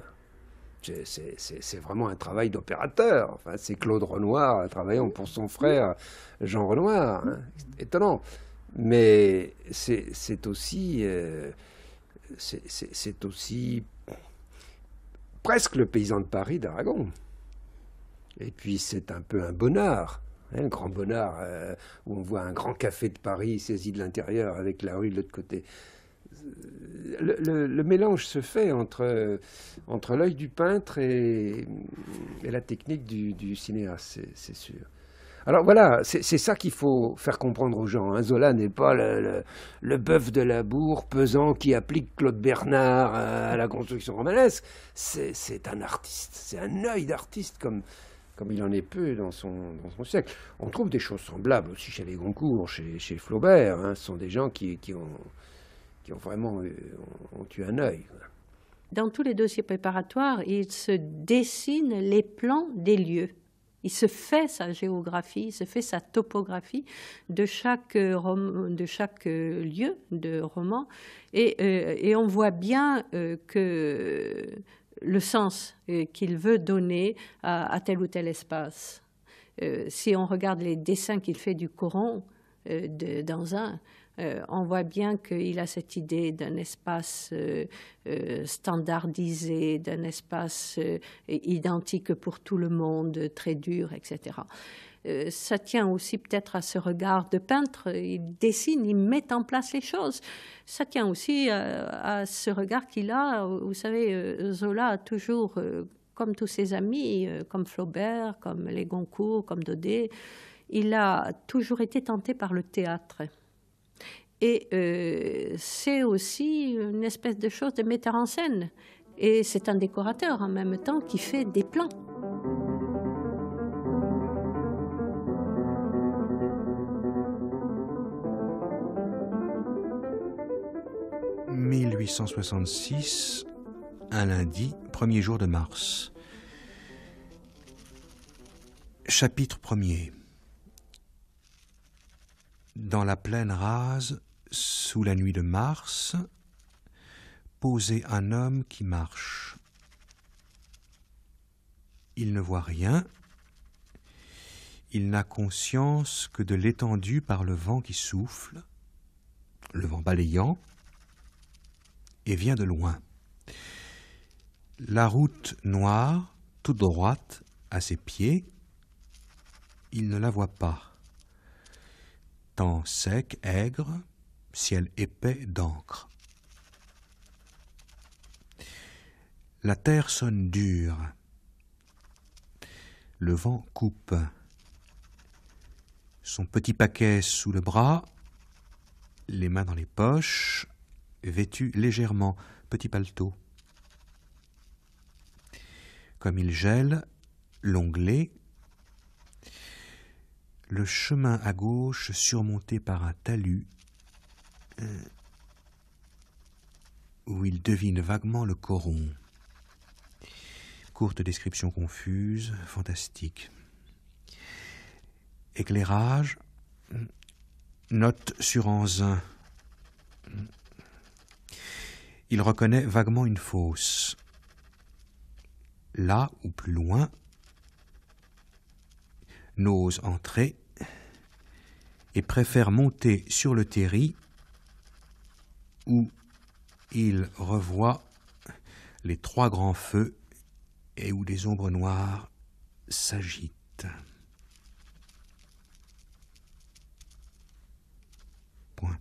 C'est vraiment un travail d'opérateur. Enfin, c'est Claude Renoir travaillant pour son frère Jean Renoir. Hein. Étonnant. Mais c'est aussi, euh, c'est aussi presque le paysan de Paris d'Aragon. Et puis c'est un peu un bonnard, hein, un grand bonnard, euh, où on voit un grand café de Paris saisi de l'intérieur avec la rue de l'autre côté. Le, le, le mélange se fait entre, entre l'œil du peintre et, et la technique du, du cinéaste, c'est sûr. Alors voilà, c'est ça qu'il faut faire comprendre aux gens. Hein. Zola n'est pas le, le, le bœuf de la bourre pesant qui applique Claude Bernard à, à la construction romanesque. C'est un artiste, c'est un œil d'artiste comme, comme il en est peu dans son, dans son siècle. On trouve des choses semblables aussi chez les Goncourt, chez, chez Flaubert. Hein. Ce sont des gens qui, qui, ont, qui ont vraiment eu, ont eu un œil. Dans tous les dossiers préparatoires, il se dessine les plans des lieux. Il se fait sa géographie, il se fait sa topographie de chaque, rom de chaque lieu de roman. Et, euh, et on voit bien euh, que le sens euh, qu'il veut donner à, à tel ou tel espace. Euh, si on regarde les dessins qu'il fait du Coran, euh, de, dans un, euh, on voit bien qu'il a cette idée d'un espace euh, euh, standardisé, d'un espace euh, identique pour tout le monde, très dur, et cetera. Euh, ça tient aussi peut-être à ce regard de peintre. Il dessine, il met en place les choses. Ça tient aussi euh, à ce regard qu'il a. Vous savez, euh, Zola a toujours... Euh, comme tous ses amis, comme Flaubert, comme les Goncourt, comme Daudet, il a toujours été tenté par le théâtre. Et euh, c'est aussi une espèce de chose de metteur en scène. Et c'est un décorateur en même temps qui fait des plans. mille huit cent soixante-six, un lundi, premier jour de mars. Chapitre premier. Dans la plaine rase, sous la nuit de mars, posait un homme qui marche. Il ne voit rien, il n'a conscience que de l'étendue par le vent qui souffle, le vent balayant, et vient de loin. La route noire, toute droite, à ses pieds, il ne la voit pas. Temps sec, aigre, ciel épais d'encre. La terre sonne dure. Le vent coupe. Son petit paquet sous le bras, les mains dans les poches, vêtu légèrement, petit paletot. Comme il gèle, l'onglet, le chemin à gauche surmonté par un talus, euh, où il devine vaguement le coron. Courte description confuse, fantastique. Éclairage, note sur Anzin. Il reconnaît vaguement une fosse. Là ou plus loin, n'ose entrer et préfère monter sur le terri où il revoit les trois grands feux et où des ombres noires s'agitent. Point.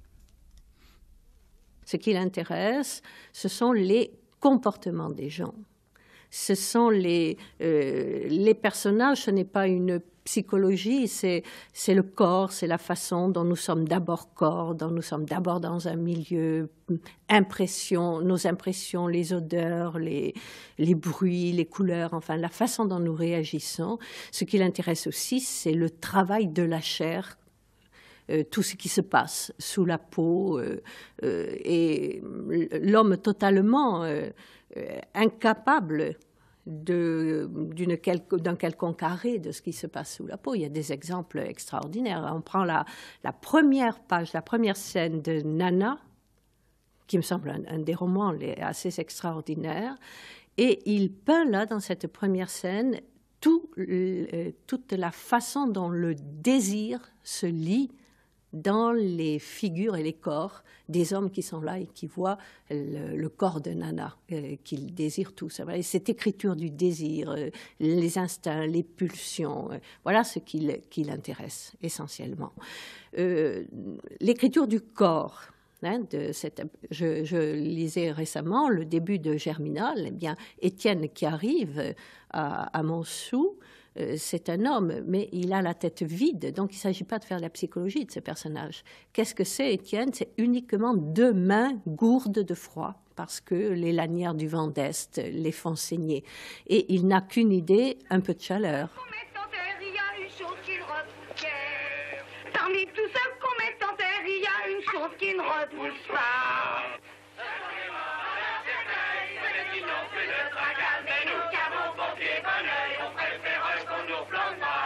Ce qui l'intéresse, ce sont les comportements des gens. Ce sont les, euh, les personnages, ce n'est pas une psychologie, c'est, c'est le corps, c'est la façon dont nous sommes d'abord corps, dont nous sommes d'abord dans un milieu, impressions, nos impressions, les odeurs, les, les bruits, les couleurs, enfin la façon dont nous réagissons. Ce qui l'intéresse aussi, c'est le travail de la chair, euh, tout ce qui se passe sous la peau, euh, euh, et l'homme totalement euh, euh, incapable De, d'une quelque, d'un quelconque arrêt de ce qui se passe sous la peau. Il y a des exemples extraordinaires. On prend la, la première page, la première scène de Nana, qui me semble un, un des romans les, assez extraordinaires, et il peint là, dans cette première scène, tout, le, toute la façon dont le désir se lie dans les figures et les corps des hommes qui sont là et qui voient le, le corps de Nana, euh, qu'ils désirent tous. Et cette écriture du désir, euh, les instincts, les pulsions, euh, voilà ce qui, qui l'intéresse essentiellement. Euh, l'écriture du corps, hein, de cette, je, je lisais récemment le début de Germinal, eh bien, Étienne qui arrive à, à Montsou, c'est un homme, mais il a la tête vide, donc il ne s'agit pas de faire la psychologie de ce personnage. Qu'est-ce que c'est, Étienne? C'est uniquement deux mains gourdes de froid, parce que les lanières du vent d'Est les font saigner. Et il n'a qu'une idée, un peu de chaleur. Il y a une chose qui ne repousse guère. Parmi tous ceux qu'on met en terre, il y a une chose qui ne repousse pas. Mais nous qui avons pompier bon oeil, on préfère qu'on nous plante pas.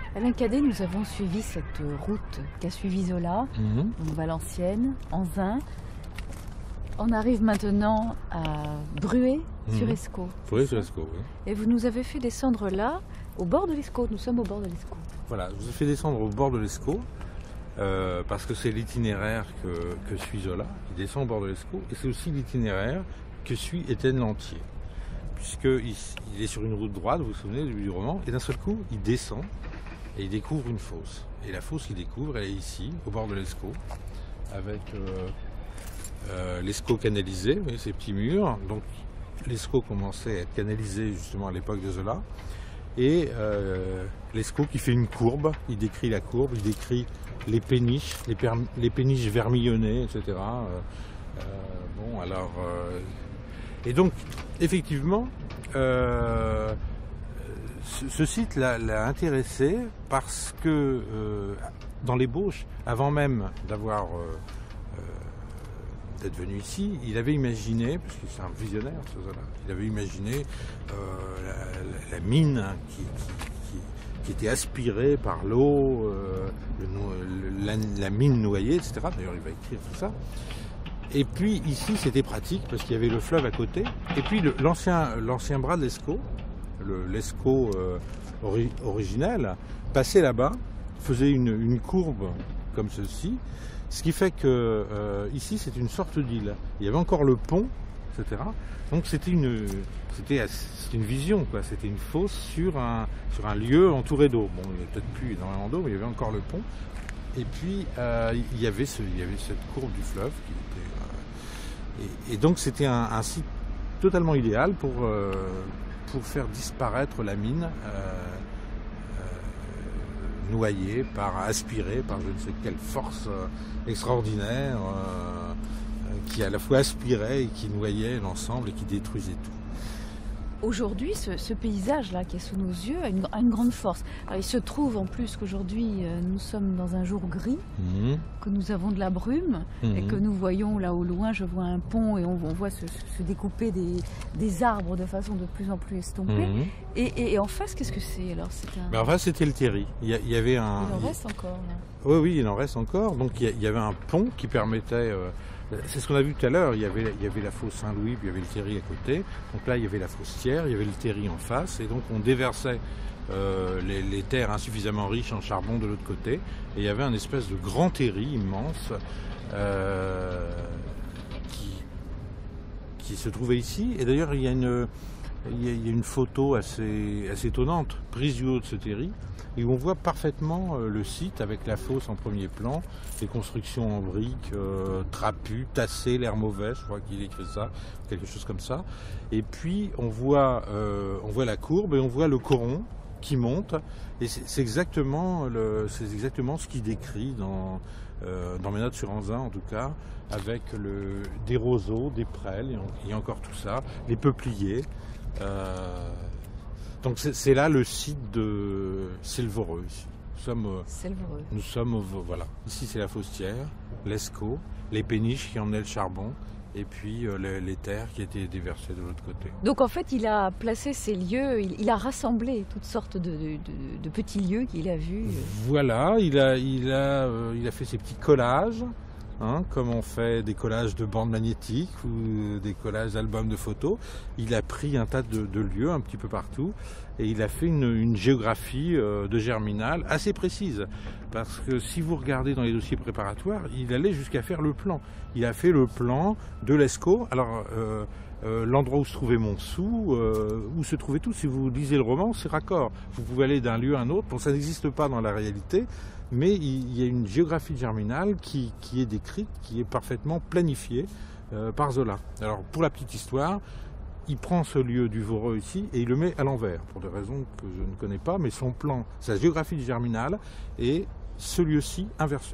Alain Cadet, nous avons suivi cette route qu'a suivi Zola, Mmh. donc Valenciennes, Anzin. On arrive maintenant à Bruay sur Mmh. Escaut. Oui, sur Escaut, oui. Et vous nous avez fait descendre là, au bord de l'Escaut. Nous sommes au bord de l'Escaut. Voilà, je vous ai fait descendre au bord de l'Escaut, euh, parce que c'est l'itinéraire que, que suit Zola. Il descend au bord de l'Escaut, et c'est aussi l'itinéraire que suit Étienne Lantier. Puisqu'il il est sur une route droite, vous vous souvenez du, du roman, et d'un seul coup, il descend, et il découvre une fosse. Et la fosse qu'il découvre, elle est ici, au bord de l'Escaut, avec euh, euh, l'Escaut canalisé, vous voyez, ces petits murs. Donc l'Escaut commençait à être canalisé justement à l'époque de Zola. Et euh, l'Escaut qui fait une courbe, il décrit la courbe, il décrit les péniches, les, les péniches vermillonnées, et cetera. Euh, euh, bon, alors... Euh, et donc, effectivement, euh, ce, ce site l'a intéressé parce que euh, dans l'ébauche, avant même d'avoir euh, euh, d'être venu ici, il avait imaginé, parce que c'est un visionnaire ce Zola, il avait imaginé euh, la, la, la mine qui, qui, qui, qui était aspirée par l'eau, euh, la, la mine noyée, et cetera. D'ailleurs, il va écrire tout ça. Et puis ici, c'était pratique parce qu'il y avait le fleuve à côté. Et puis l'ancien l'ancien bras de l'Escaut, l'Escaut euh, ori originel, passait là-bas, faisait une, une courbe comme ceci. Ce qui fait que euh, ici, c'est une sorte d'île. Il y avait encore le pont, et cetera. Donc c'était une, c'était une vision, quoi. C'était une fosse sur un, sur un lieu entouré d'eau. Bon, il n'y avait peut-être plus énormément d'eau, mais il y avait encore le pont. Et puis euh, il, y avait ce, il y avait cette courbe du fleuve qui était, euh, et, et donc c'était un, un site totalement idéal pour, euh, pour faire disparaître la mine euh, euh, noyée, par, aspirée par je ne sais quelle force euh, extraordinaire euh, qui à la fois aspirait et qui noyait l'ensemble et qui détruisait tout. Aujourd'hui, ce, ce paysage-là qui est sous nos yeux a une, a une grande force. Alors, il se trouve en plus qu'aujourd'hui, euh, nous sommes dans un jour gris, mmh. que nous avons de la brume, mmh. et que nous voyons là au loin, je vois un pont et on, on voit se, se découper des, des arbres de façon de plus en plus estompée. Mmh. Et, et, et en face, qu'est-ce que c'est alors? un... ben, En face, c'était le terri. Il y, il y avait un... Il en reste encore là. Oui, oui, il en reste encore. Donc il y, il y avait un pont qui permettait... Euh... C'est ce qu'on a vu tout à l'heure, il, y avait, il y avait la fosse Saint-Louis, puis il y avait le terri à côté. Donc là, il y avait la fosse Thiers, il y avait le terri en face. Et donc on déversait euh, les, les terres insuffisamment riches en charbon de l'autre côté. Et il y avait un espèce de grand terri immense euh, qui, qui se trouvait ici. Et d'ailleurs, il y a une, il y a, il y a une photo assez, assez étonnante, prise du haut de ce terri, et où on voit parfaitement euh, le site avec la fosse en premier plan, les constructions en briques, euh, trapues, tassées, l'air mauvais, je crois qu'il écrit ça, quelque chose comme ça. Et puis on voit, euh, on voit la courbe et on voit le coron qui monte, et c'est exactement, le, c'est exactement ce qu'il décrit dans, euh, dans mes notes sur Anzin en tout cas, avec le, des roseaux, des prêles, il y a encore tout ça, les peupliers. Euh, Donc c'est là le site de Selvoreux ici. Nous sommes, Selvoreux. Nous sommes, voilà. Ici c'est la fosse Thiers, l'Escaut, les péniches qui emmenaient le charbon, et puis euh, les, les terres qui étaient déversées de l'autre côté. Donc en fait il a placé ces lieux, il, il a rassemblé toutes sortes de, de, de, de petits lieux qu'il a vus. Voilà, il a, il a, euh, il a fait ses petits collages. Hein, comme on fait des collages de bandes magnétiques ou des collages d'albums de photos. Il a pris un tas de, de lieux un petit peu partout et il a fait une, une géographie euh, de Germinal assez précise. Parce que si vous regardez dans les dossiers préparatoires, il allait jusqu'à faire le plan. Il a fait le plan de l'Escaut. Alors, euh, euh, l'endroit où se trouvait Montsou, euh, où se trouvait tout, si vous lisez le roman, c'est raccord. Vous pouvez aller d'un lieu à un autre. Bon, ça n'existe pas dans la réalité. Mais il y a une géographie germinale qui, qui est décrite, qui est parfaitement planifiée euh, par Zola. Alors, pour la petite histoire, il prend ce lieu du Voreux ici et il le met à l'envers, pour des raisons que je ne connais pas, mais son plan, sa géographie germinale est ce lieu-ci inversé.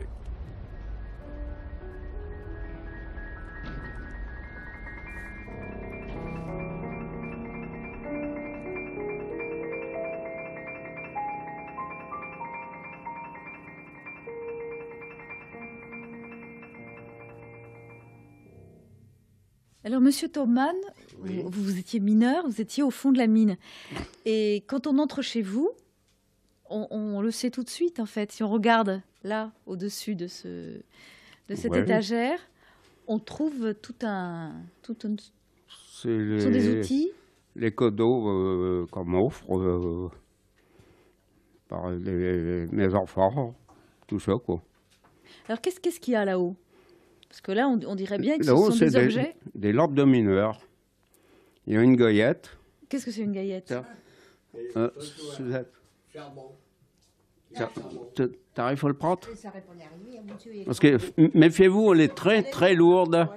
Alors, Monsieur Thomann, oui. vous, vous étiez mineur, vous étiez au fond de la mine. Et quand on entre chez vous, on, on le sait tout de suite, en fait. Si on regarde là, au-dessus de, ce, de cette Ouais. étagère, on trouve tout un... Tout un C'est les, ce sont des outils les cadeaux euh, qu'on m'offre euh, par les- mes enfants, tout ça, quoi. Alors, qu'est-ce qu'est-ce qu'il y a là-haut? Parce que là, on, on dirait bien que ce Là-haut, sont c'est des objets. des lampes de mineurs. Il y a une goyette. Qu'est-ce que c'est une gaillette? Euh, Suzette, Charbon. ça- tu- t'arrives à le prendre? Ça répond à rien, mon Dieu. Parce que, m- méfiez-vous, elle est très, très lourde.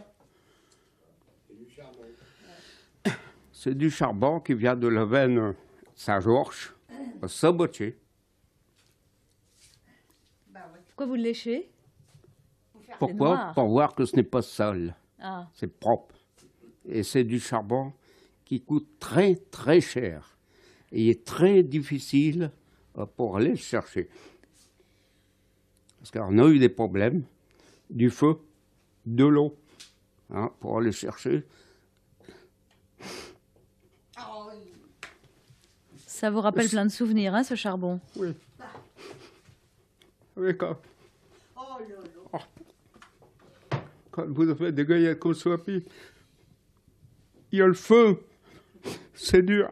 C'est du charbon qui vient de la veine Saint-Georges, à Sabotier. Pourquoi vous le léchez? Pourquoi? noir. Pour voir que ce n'est pas sale. Ah. C'est propre. Et c'est du charbon qui coûte très, très cher. Et il est très difficile euh, pour aller le chercher. Parce qu'on a eu des problèmes, du feu, de l'eau, hein, pour aller chercher. Ça vous rappelle plein de souvenirs, hein, ce charbon? Oui. Oui, quand, Oh. quand vous avez des goyettes comme ça, puis il y a le feu, c'est dur.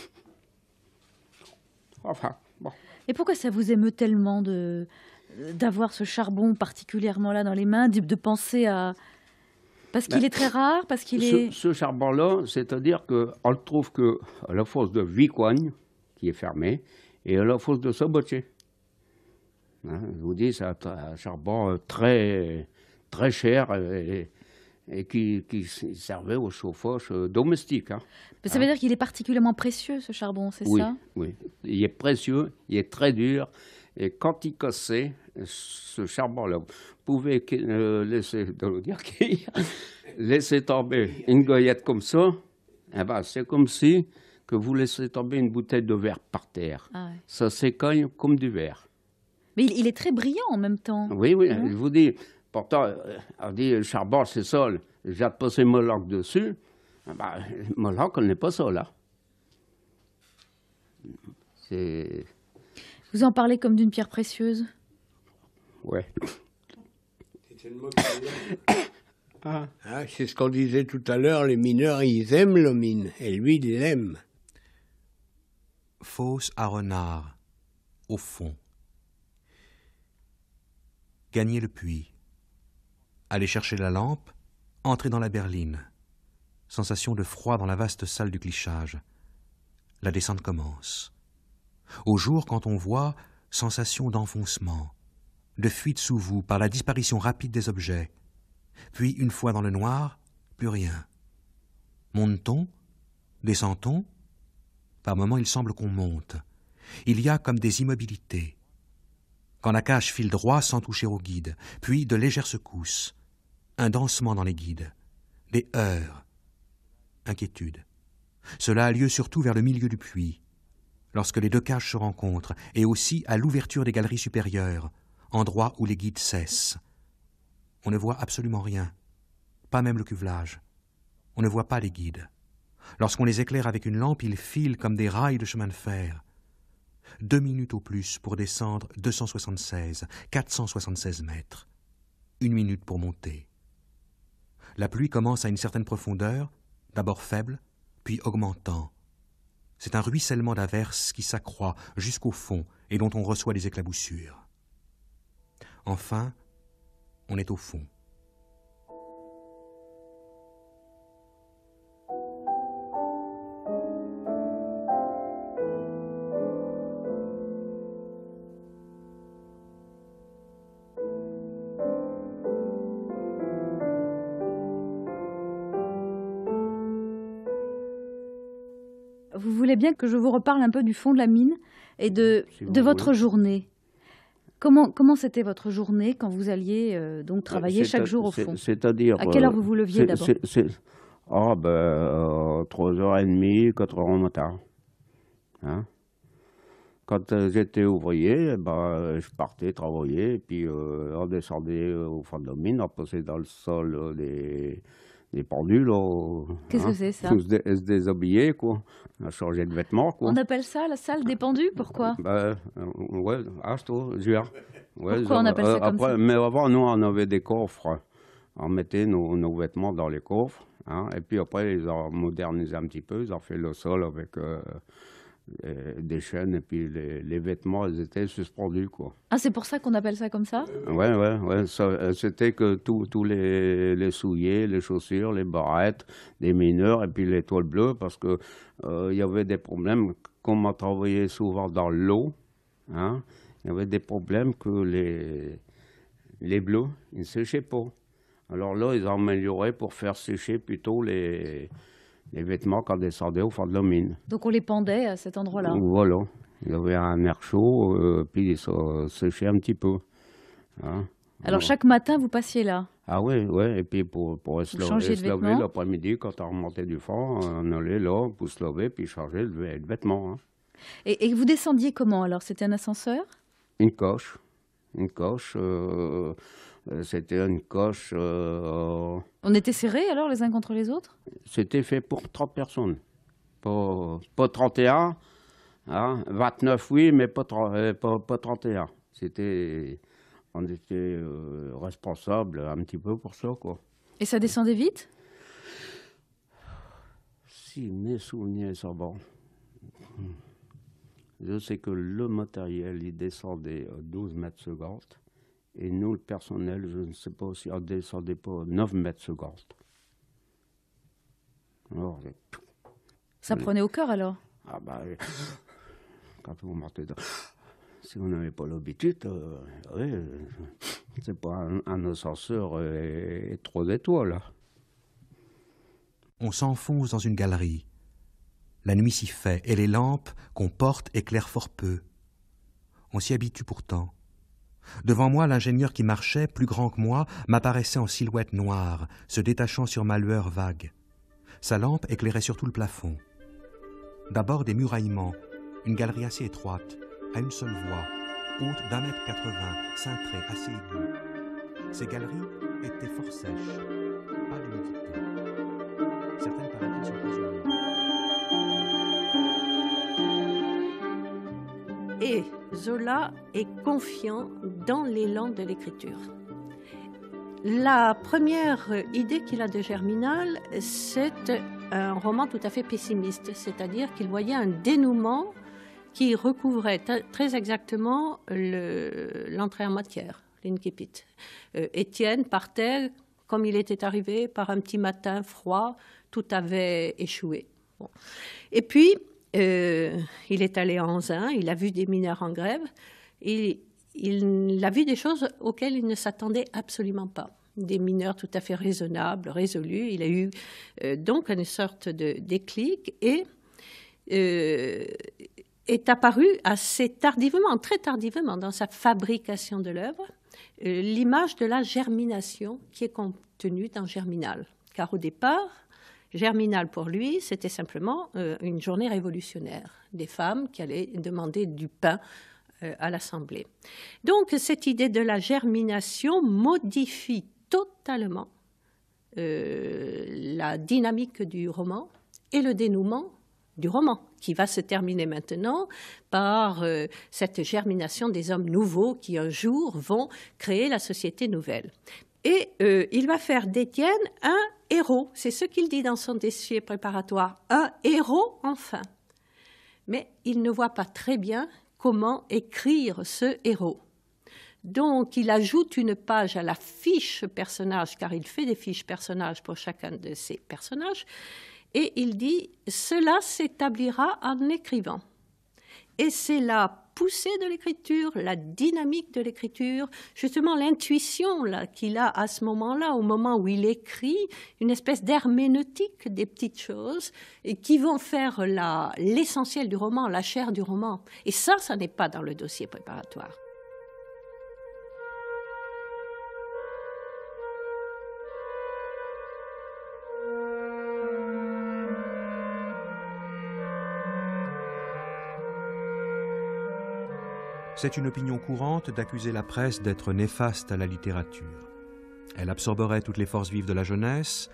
Enfin, bon. Et pourquoi ça vous émeut tellement de d'avoir ce charbon particulièrement là dans les mains, de, de penser à... Parce qu'il Ben, est très rare, parce qu'il ce, est... ce charbon-là, c'est-à-dire qu'on le trouve que à la fosse de Vicoigne, qui est fermée, et à la fosse de Sabotier. Hein, je vous dis, c'est un, un charbon très, très cher et, et qui, qui servait au chauffage domestique. Hein. Mais ça veut dire qu'il est particulièrement précieux, ce charbon, c'est Oui, ça? oui. Il est précieux, il est très dur. Et quand il cassait, ce charbon-là, vous pouvez euh, laisser, de le dire, laisser tomber une goyette comme ça, eh ben, c'est comme si que vous laissez tomber une bouteille de verre par terre. Ah ouais. Ça s'écogne comme du verre. Mais il, il est très brillant en même temps. Oui, oui, Non? je vous dis. Pourtant, euh, on dit le charbon, c'est sol. J'ai passé Moloch dessus. Eh ben, Moloch, on n'est pas ça, là. C'est... Vous en parlez comme d'une pierre précieuse. Ouais. Ah. Ah, c'est ce qu'on disait tout à l'heure, les mineurs, ils aiment le mine, et lui, il l'aime. Fosse à renard, au fond. Gagner le puits. Aller chercher la lampe, entrer dans la berline. Sensation de froid dans la vaste salle du clichage. La descente commence. Au jour, quand on voit, sensation d'enfoncement, de fuite sous vous par la disparition rapide des objets. Puis, une fois dans le noir, plus rien. Monte-t-on? Descend-on? Par moments, il semble qu'on monte. Il y a comme des immobilités. Quand la cage file droit sans toucher au guide, puis de légères secousses, un dansement dans les guides, des heurts, inquiétude. Cela a lieu surtout vers le milieu du puits, lorsque les deux cages se rencontrent, et aussi à l'ouverture des galeries supérieures, endroit où les guides cessent. On ne voit absolument rien, pas même le cuvelage. On ne voit pas les guides. Lorsqu'on les éclaire avec une lampe, ils filent comme des rails de chemin de fer. Deux minutes au plus pour descendre deux cent soixante-seize, quatre cent soixante-seize mètres. Une minute pour monter. La pluie commence à une certaine profondeur, d'abord faible, puis augmentant. C'est un ruissellement d'averses qui s'accroît jusqu'au fond et dont on reçoit les éclaboussures. Enfin, on est au fond. Vous voulez bien que je vous reparle un peu du fond de la mine et de, Si vous de votre voulez. journée. Comment, comment c'était votre journée quand vous alliez euh, donc travailler C'est- chaque jour au c'est- fond? C'est-à-dire... À quelle heure euh, vous vous leviez c'est- d'abord? c'est- c'est- Ah, ben, euh, trois heures trente, quatre heures au matin. Hein? Quand euh, j'étais ouvrier, eh ben, euh, je partais travailler, et puis euh, on descendait euh, au fond de la mine, on passait dans le sol euh, des, les pendus, là. Qu'est-ce hein, que c'est, ça? Faut se, dé- se déshabiller, quoi. On a changé de vêtements, quoi. On appelle ça la salle des pendus? Pourquoi? Ben, euh, ouais, ah, c'est toi, jure. Ouais, Pourquoi on appelle ça comme après, ça? Mais avant, nous, on avait des coffres. On mettait nos, nos vêtements dans les coffres. Hein, et puis après, ils ont modernisé un petit peu. Ils ont fait le sol avec euh, euh, des chaînes. Et puis les, les vêtements, ils étaient suspendus, quoi. Ah, c'est pour ça qu'on appelle ça comme ça? Ouais, ouais, ouais. ça, euh, C'était que tous tous les, les souliers, les chaussures, les barrettes des mineurs et puis les toiles bleues, parce que euh, il y avait des problèmes. Comme on travaillait souvent dans l'eau, hein, il y avait des problèmes que les, les bleus, ils ne séchaient pas. Alors là, ils ont amélioré pour faire sécher plutôt les, les vêtements quand descendaient au fond de la mine. Donc on les pendait à cet endroit-là. Voilà. Il y avait un air chaud, euh, puis ça séchait un petit peu. Hein. Alors chaque matin, vous passiez là? Ah oui, oui. Et puis pour, pour se, Vous lever, changez de se lever vêtements? l'après-midi, quand on remontait du fond, on allait là pour se lever, puis changer de, vê- de vêtements. Hein. Et, et vous descendiez comment alors? C'était un ascenseur? Une coche. Une coche. Euh, euh, c'était une coche. Euh, On était serrés alors les uns contre les autres? C'était fait pour trente personnes. Pas, pas trente et un. Hein, vingt-neuf, oui, mais pas, trente, euh, pas, pas trente et un. C'était, on était euh, responsables un petit peu pour ça, quoi. Et ça descendait vite? Si mes souvenirs sont bons. Je sais que le matériel, il descendait à douze mètres secondes. Et nous, le personnel, je ne sais pas si on ne descendait pas à neuf mètres secondes. Alors, Ça prenait au cœur alors? ah bah, quand vous montez dans... Si vous n'avez pas l'habitude, euh, oui, c'est pas un, un ascenseur et, et trois étoiles. Là. On s'enfonce dans une galerie. La nuit s'y fait, et les lampes qu'on porte éclairent fort peu. On s'y habitue pourtant. Devant moi, l'ingénieur qui marchait, plus grand que moi, m'apparaissait en silhouette noire, se détachant sur ma lueur vague. Sa lampe éclairait surtout le plafond. D'abord des muraillements, une galerie assez étroite, à une seule voie, haute d'un mètre quatre-vingts, cintrée, assez aiguë. Ces galeries étaient fort sèches, pas d'humidité. Certaines paraîtraient sont plus humides. Et Zola est confiant dans l'élan de l'écriture. La première idée qu'il a de Germinal, c'est un roman tout à fait pessimiste, c'est-à-dire qu'il voyait un dénouement qui recouvrait t- très exactement le, l'entrée en matière, l'incipit. Euh, Étienne partait, comme il était arrivé, par un petit matin froid, tout avait échoué. Bon. Et puis, euh, il est allé en Anzin, il a vu des mineurs en grève, et il a vu des choses auxquelles il ne s'attendait absolument pas. Des mineurs tout à fait raisonnables, résolus. Il a eu euh, donc une sorte de déclic et euh, est apparu assez tardivement, très tardivement, dans sa fabrication de l'œuvre, euh, l'image de la germination qui est contenue dans Germinal. Car au départ, Germinal pour lui, c'était simplement euh, une journée révolutionnaire. Des femmes qui allaient demander du pain à l'Assemblée. Donc, cette idée de la germination modifie totalement euh, la dynamique du roman et le dénouement du roman, qui va se terminer maintenant par euh, cette germination des hommes nouveaux qui, un jour, vont créer la société nouvelle. Et euh, il va faire d'Étienne un héros. C'est ce qu'il dit dans son dossier préparatoire. Un héros, enfin. Mais il ne voit pas très bien comment écrire ce héros. Donc, il ajoute une page à la fiche personnage, car il fait des fiches personnages pour chacun de ces personnages, et il dit « Cela s'établira en écrivant ». Et c'est la poussée de l'écriture, la dynamique de l'écriture, justement l'intuition là, qu'il a à ce moment-là, au moment où il écrit, une espèce d'herméneutique des petites choses et qui vont faire la, l'essentiel du roman, la chair du roman. Et ça, ça n'est pas dans le dossier préparatoire. C'est une opinion courante d'accuser la presse d'être néfaste à la littérature. Elle absorberait toutes les forces vives de la jeunesse,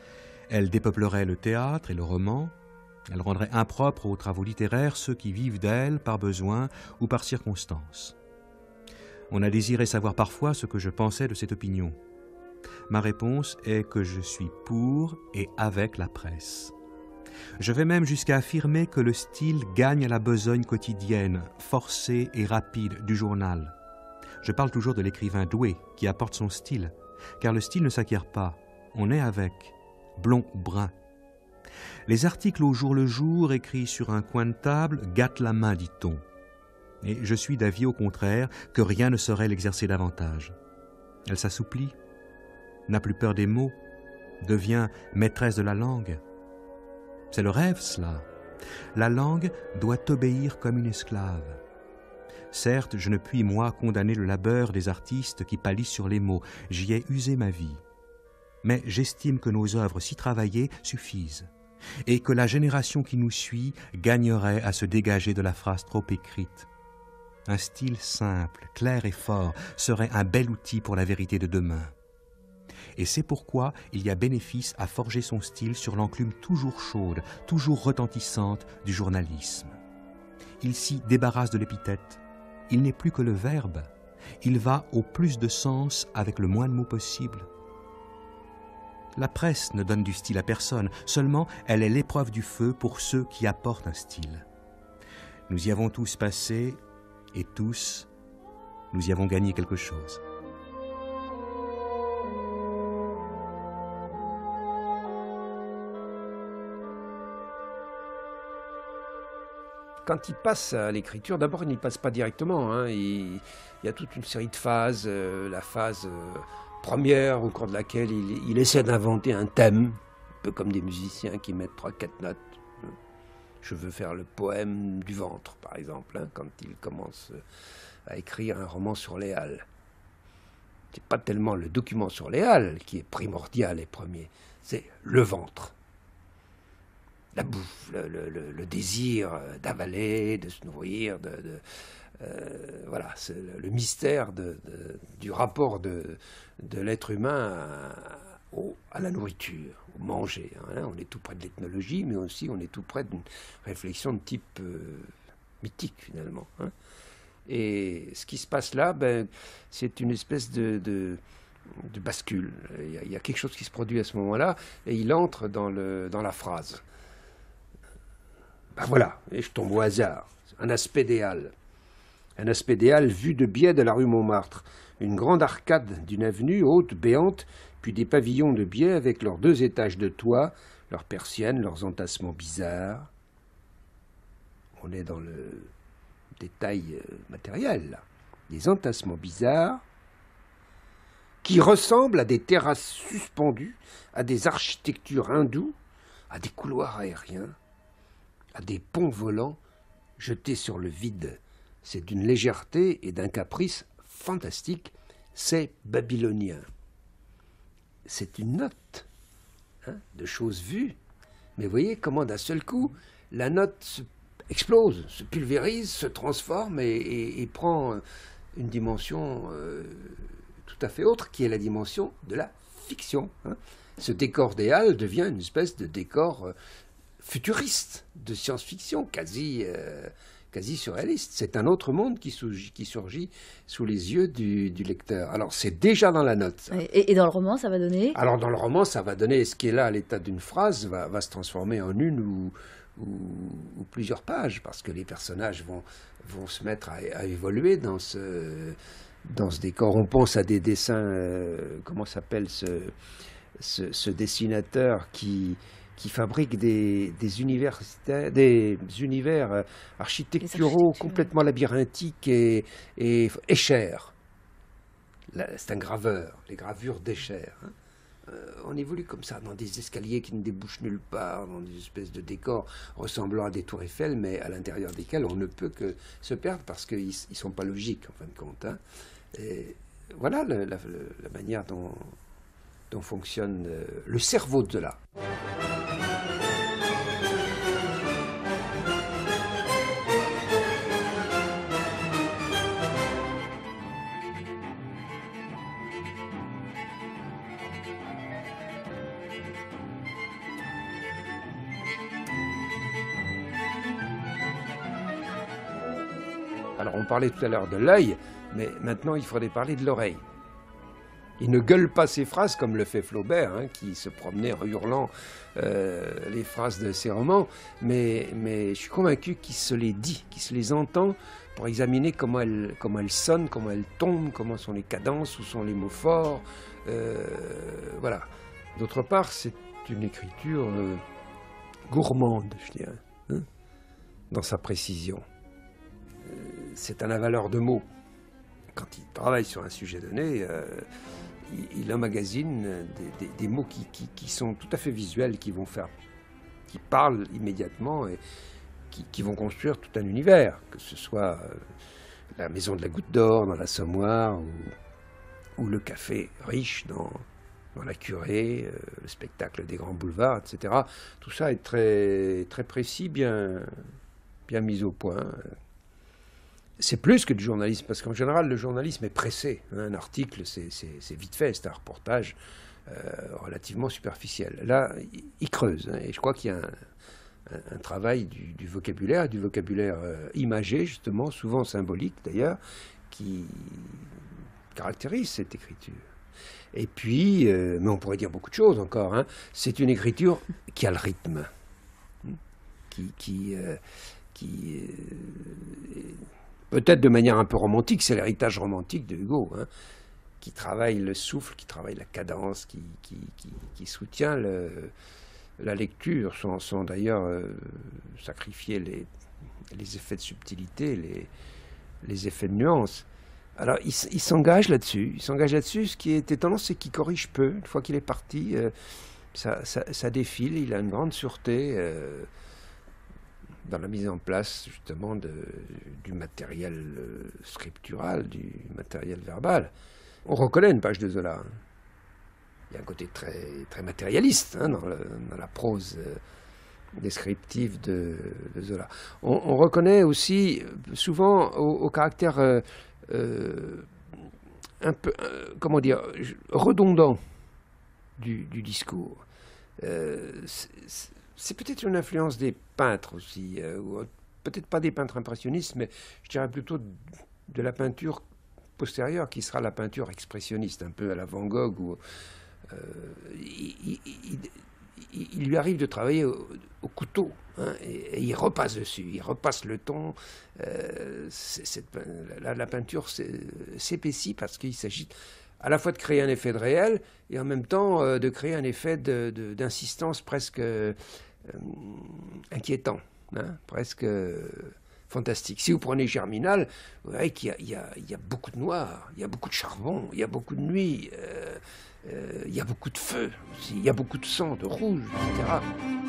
Elle dépeulerait le théâtre et le roman. Elle rendrait impropres aux travaux littéraires ceux qui vivent d'elle par besoin ou par circonstance. On a désiré savoir parfois ce que je pensais de cette opinion. Ma réponse est que je suis pour et avec la presse. Je vais même jusqu'à affirmer que le style gagne à la besogne quotidienne, forcée et rapide du journal. Je parle toujours de l'écrivain doué qui apporte son style, car le style ne s'acquiert pas, on est avec, blond ou brun. Les articles au jour le jour, écrits sur un coin de table, gâtent la main, dit-on. Et je suis d'avis au contraire que rien ne saurait l'exercer davantage. Elle s'assouplit, n'a plus peur des mots, devient maîtresse de la langue. C'est le rêve, cela. La langue doit obéir comme une esclave. Certes, je ne puis, moi, condamner le labeur des artistes qui pâlissent sur les mots. J'y ai usé ma vie. Mais j'estime que nos œuvres si travaillées suffisent, et que la génération qui nous suit gagnerait à se dégager de la phrase trop écrite. Un style simple, clair et fort serait un bel outil pour la vérité de demain. Et c'est pourquoi il y a bénéfice à forger son style sur l'enclume toujours chaude, toujours retentissante du journalisme. Il s'y débarrasse de l'épithète. Il n'est plus que le verbe. Il va au plus de sens avec le moins de mots possible. La presse ne donne du style à personne, seulement elle est l'épreuve du feu pour ceux qui apportent un style. Nous y avons tous passé, et tous, nous y avons gagné quelque chose. Quand il passe à l'écriture, d'abord il n'y passe pas directement. Hein. Il, il y a toute une série de phases. Euh, la phase euh, première au cours de laquelle il, il essaie d'inventer un thème, un peu comme des musiciens qui mettent trois, quatre notes. Je veux faire le poème du ventre, par exemple, hein, quand il commence à écrire un roman sur les Halles. C'est pas tellement le document sur les Halles qui est primordial et premier, c'est le ventre. La bouffe, le, le, le, le désir d'avaler, de se nourrir, de, de, euh, voilà, c'est le, le mystère de, de, du rapport de, de l'être humain à, au, à la nourriture, au manger. Hein. On est tout près de l'ethnologie, mais aussi on est tout près d'une réflexion de type euh, mythique, finalement. Hein. Et ce qui se passe là, ben, c'est une espèce de... de de bascule. Il y, a, il y a quelque chose qui se produit à ce moment-là, et il entre dans, le, dans la phrase. Ben voilà, et je tombe au hasard. Un aspect des Halles. Un aspect des Halles vu de biais de la rue Montmartre. Une grande arcade d'une avenue haute, béante, puis des pavillons de biais avec leurs deux étages de toit, leurs persiennes, leurs entassements bizarres. On est dans le détail matériel, là. Des entassements bizarres qui ressemblent à des terrasses suspendues, à des architectures hindoues, à des couloirs aériens, à des ponts volants jetés sur le vide. C'est d'une légèreté et d'un caprice fantastique. C'est babylonien. C'est une note, hein, de choses vues. Mais voyez comment d'un seul coup, la note se explose, se pulvérise, se transforme et, et, et prend une dimension euh, tout à fait autre, qui est la dimension de la fiction. Hein. Ce décor des Halles devient une espèce de décor euh, futuriste, de science-fiction, quasi, euh, quasi surréaliste. C'est un autre monde qui surgit, qui surgit sous les yeux du, du lecteur. Alors c'est déjà dans la note. Ça. Et, et dans le roman, ça va donner? Alors dans le roman, ça va donner, ce qui est là à l'état d'une phrase, va, va se transformer en une ou, ou, ou plusieurs pages, parce que les personnages vont, vont se mettre à, à évoluer dans ce... dans ce décor. On pense à des dessins, euh, comment s'appelle ce, ce, ce dessinateur qui, qui fabrique des, des, universitaires, des univers architecturaux complètement labyrinthiques et, et Escher. C'est un graveur, les gravures d'Escher. Hein. Euh, on évolue comme ça, dans des escaliers qui ne débouchent nulle part, dans des espèces de décors ressemblant à des tours Eiffel, mais à l'intérieur desquels on ne peut que se perdre parce qu'ils ne sont pas logiques, en fin de compte. Hein. Et voilà le, la, la manière dont, dont fonctionne le cerveau de Zola. Alors on parlait tout à l'heure de l'œil, mais maintenant il faudrait parler de l'oreille. Il ne gueule pas ses phrases comme le fait Flaubert, hein, qui se promenait en hurlant euh, les phrases de ses romans, mais, mais je suis convaincu qu'il se les dit, qu'il se les entend pour examiner comment elles, comment elles sonnent, comment elles tombent, comment sont les cadences, où sont les mots forts. Euh, voilà. D'autre part, c'est une écriture euh, gourmande, je dirais, hein, dans sa précision. Euh, c'est un avaleur de mots. Quand il travaille sur un sujet donné, euh, il, il emmagasine des, des, des mots qui, qui, qui sont tout à fait visuels, qui vont faire, qui parlent immédiatement et qui, qui vont construire tout un univers, que ce soit euh, la maison de la Goutte d'Or dans l'Assommoir ou, ou le café riche dans, dans la Curée, euh, le spectacle des grands boulevards, et cetera. Tout ça est très, très précis, bien, bien mis au point. C'est plus que du journalisme, parce qu'en général, le journalisme est pressé. Un article, c'est vite fait, c'est un reportage euh, relativement superficiel. Là, il creuse, hein, et je crois qu'il y a un, un, un travail du, du vocabulaire, du vocabulaire euh, imagé, justement, souvent symbolique d'ailleurs, qui caractérise cette écriture. Et puis, euh, mais on pourrait dire beaucoup de choses encore, hein, c'est une écriture qui a le rythme, qui... qui, euh, qui euh, peut-être de manière un peu romantique, c'est l'héritage romantique de Hugo, hein, qui travaille le souffle, qui travaille la cadence, qui, qui, qui, qui soutient le, la lecture, sans, sans d'ailleurs euh, sacrifier les, les effets de subtilité, les, les effets de nuance. Alors il, il s'engage là-dessus, il s'engage là-dessus, ce qui est étonnant, c'est qu'il corrige peu. Une fois qu'il est parti, euh, ça, ça, ça défile, il a une grande sûreté euh, dans la mise en place justement de, du matériel euh, scriptural, du matériel verbal. On reconnaît une page de Zola. Hein. Il y a un côté très, très matérialiste, hein, dans, le, dans la prose euh, descriptive de, de Zola. On, on reconnaît aussi souvent au, au caractère euh, euh, un peu, euh, comment dire, redondant du, du discours. Euh, c'est peut-être une influence des peintres aussi, euh, peut-être pas des peintres impressionnistes, mais je dirais plutôt de, de la peinture postérieure, qui sera la peinture expressionniste, un peu à la Van Gogh, où euh, il, il, il, il lui arrive de travailler au, au couteau, hein, et, et il repasse dessus, il repasse le ton. Euh, c'est, c'est, la, la peinture s'épaissit parce qu'il s'agit à la fois de créer un effet de réel et en même temps euh, de créer un effet d'insistance de, de, presque euh, inquiétant, hein, presque euh, fantastique. Si vous prenez Germinal, vous voyez qu'il y, y, y a beaucoup de noir, il y a beaucoup de charbon, il y a beaucoup de nuit, euh, euh, il y a beaucoup de feu, aussi, il y a beaucoup de sang, de rouge, et cetera.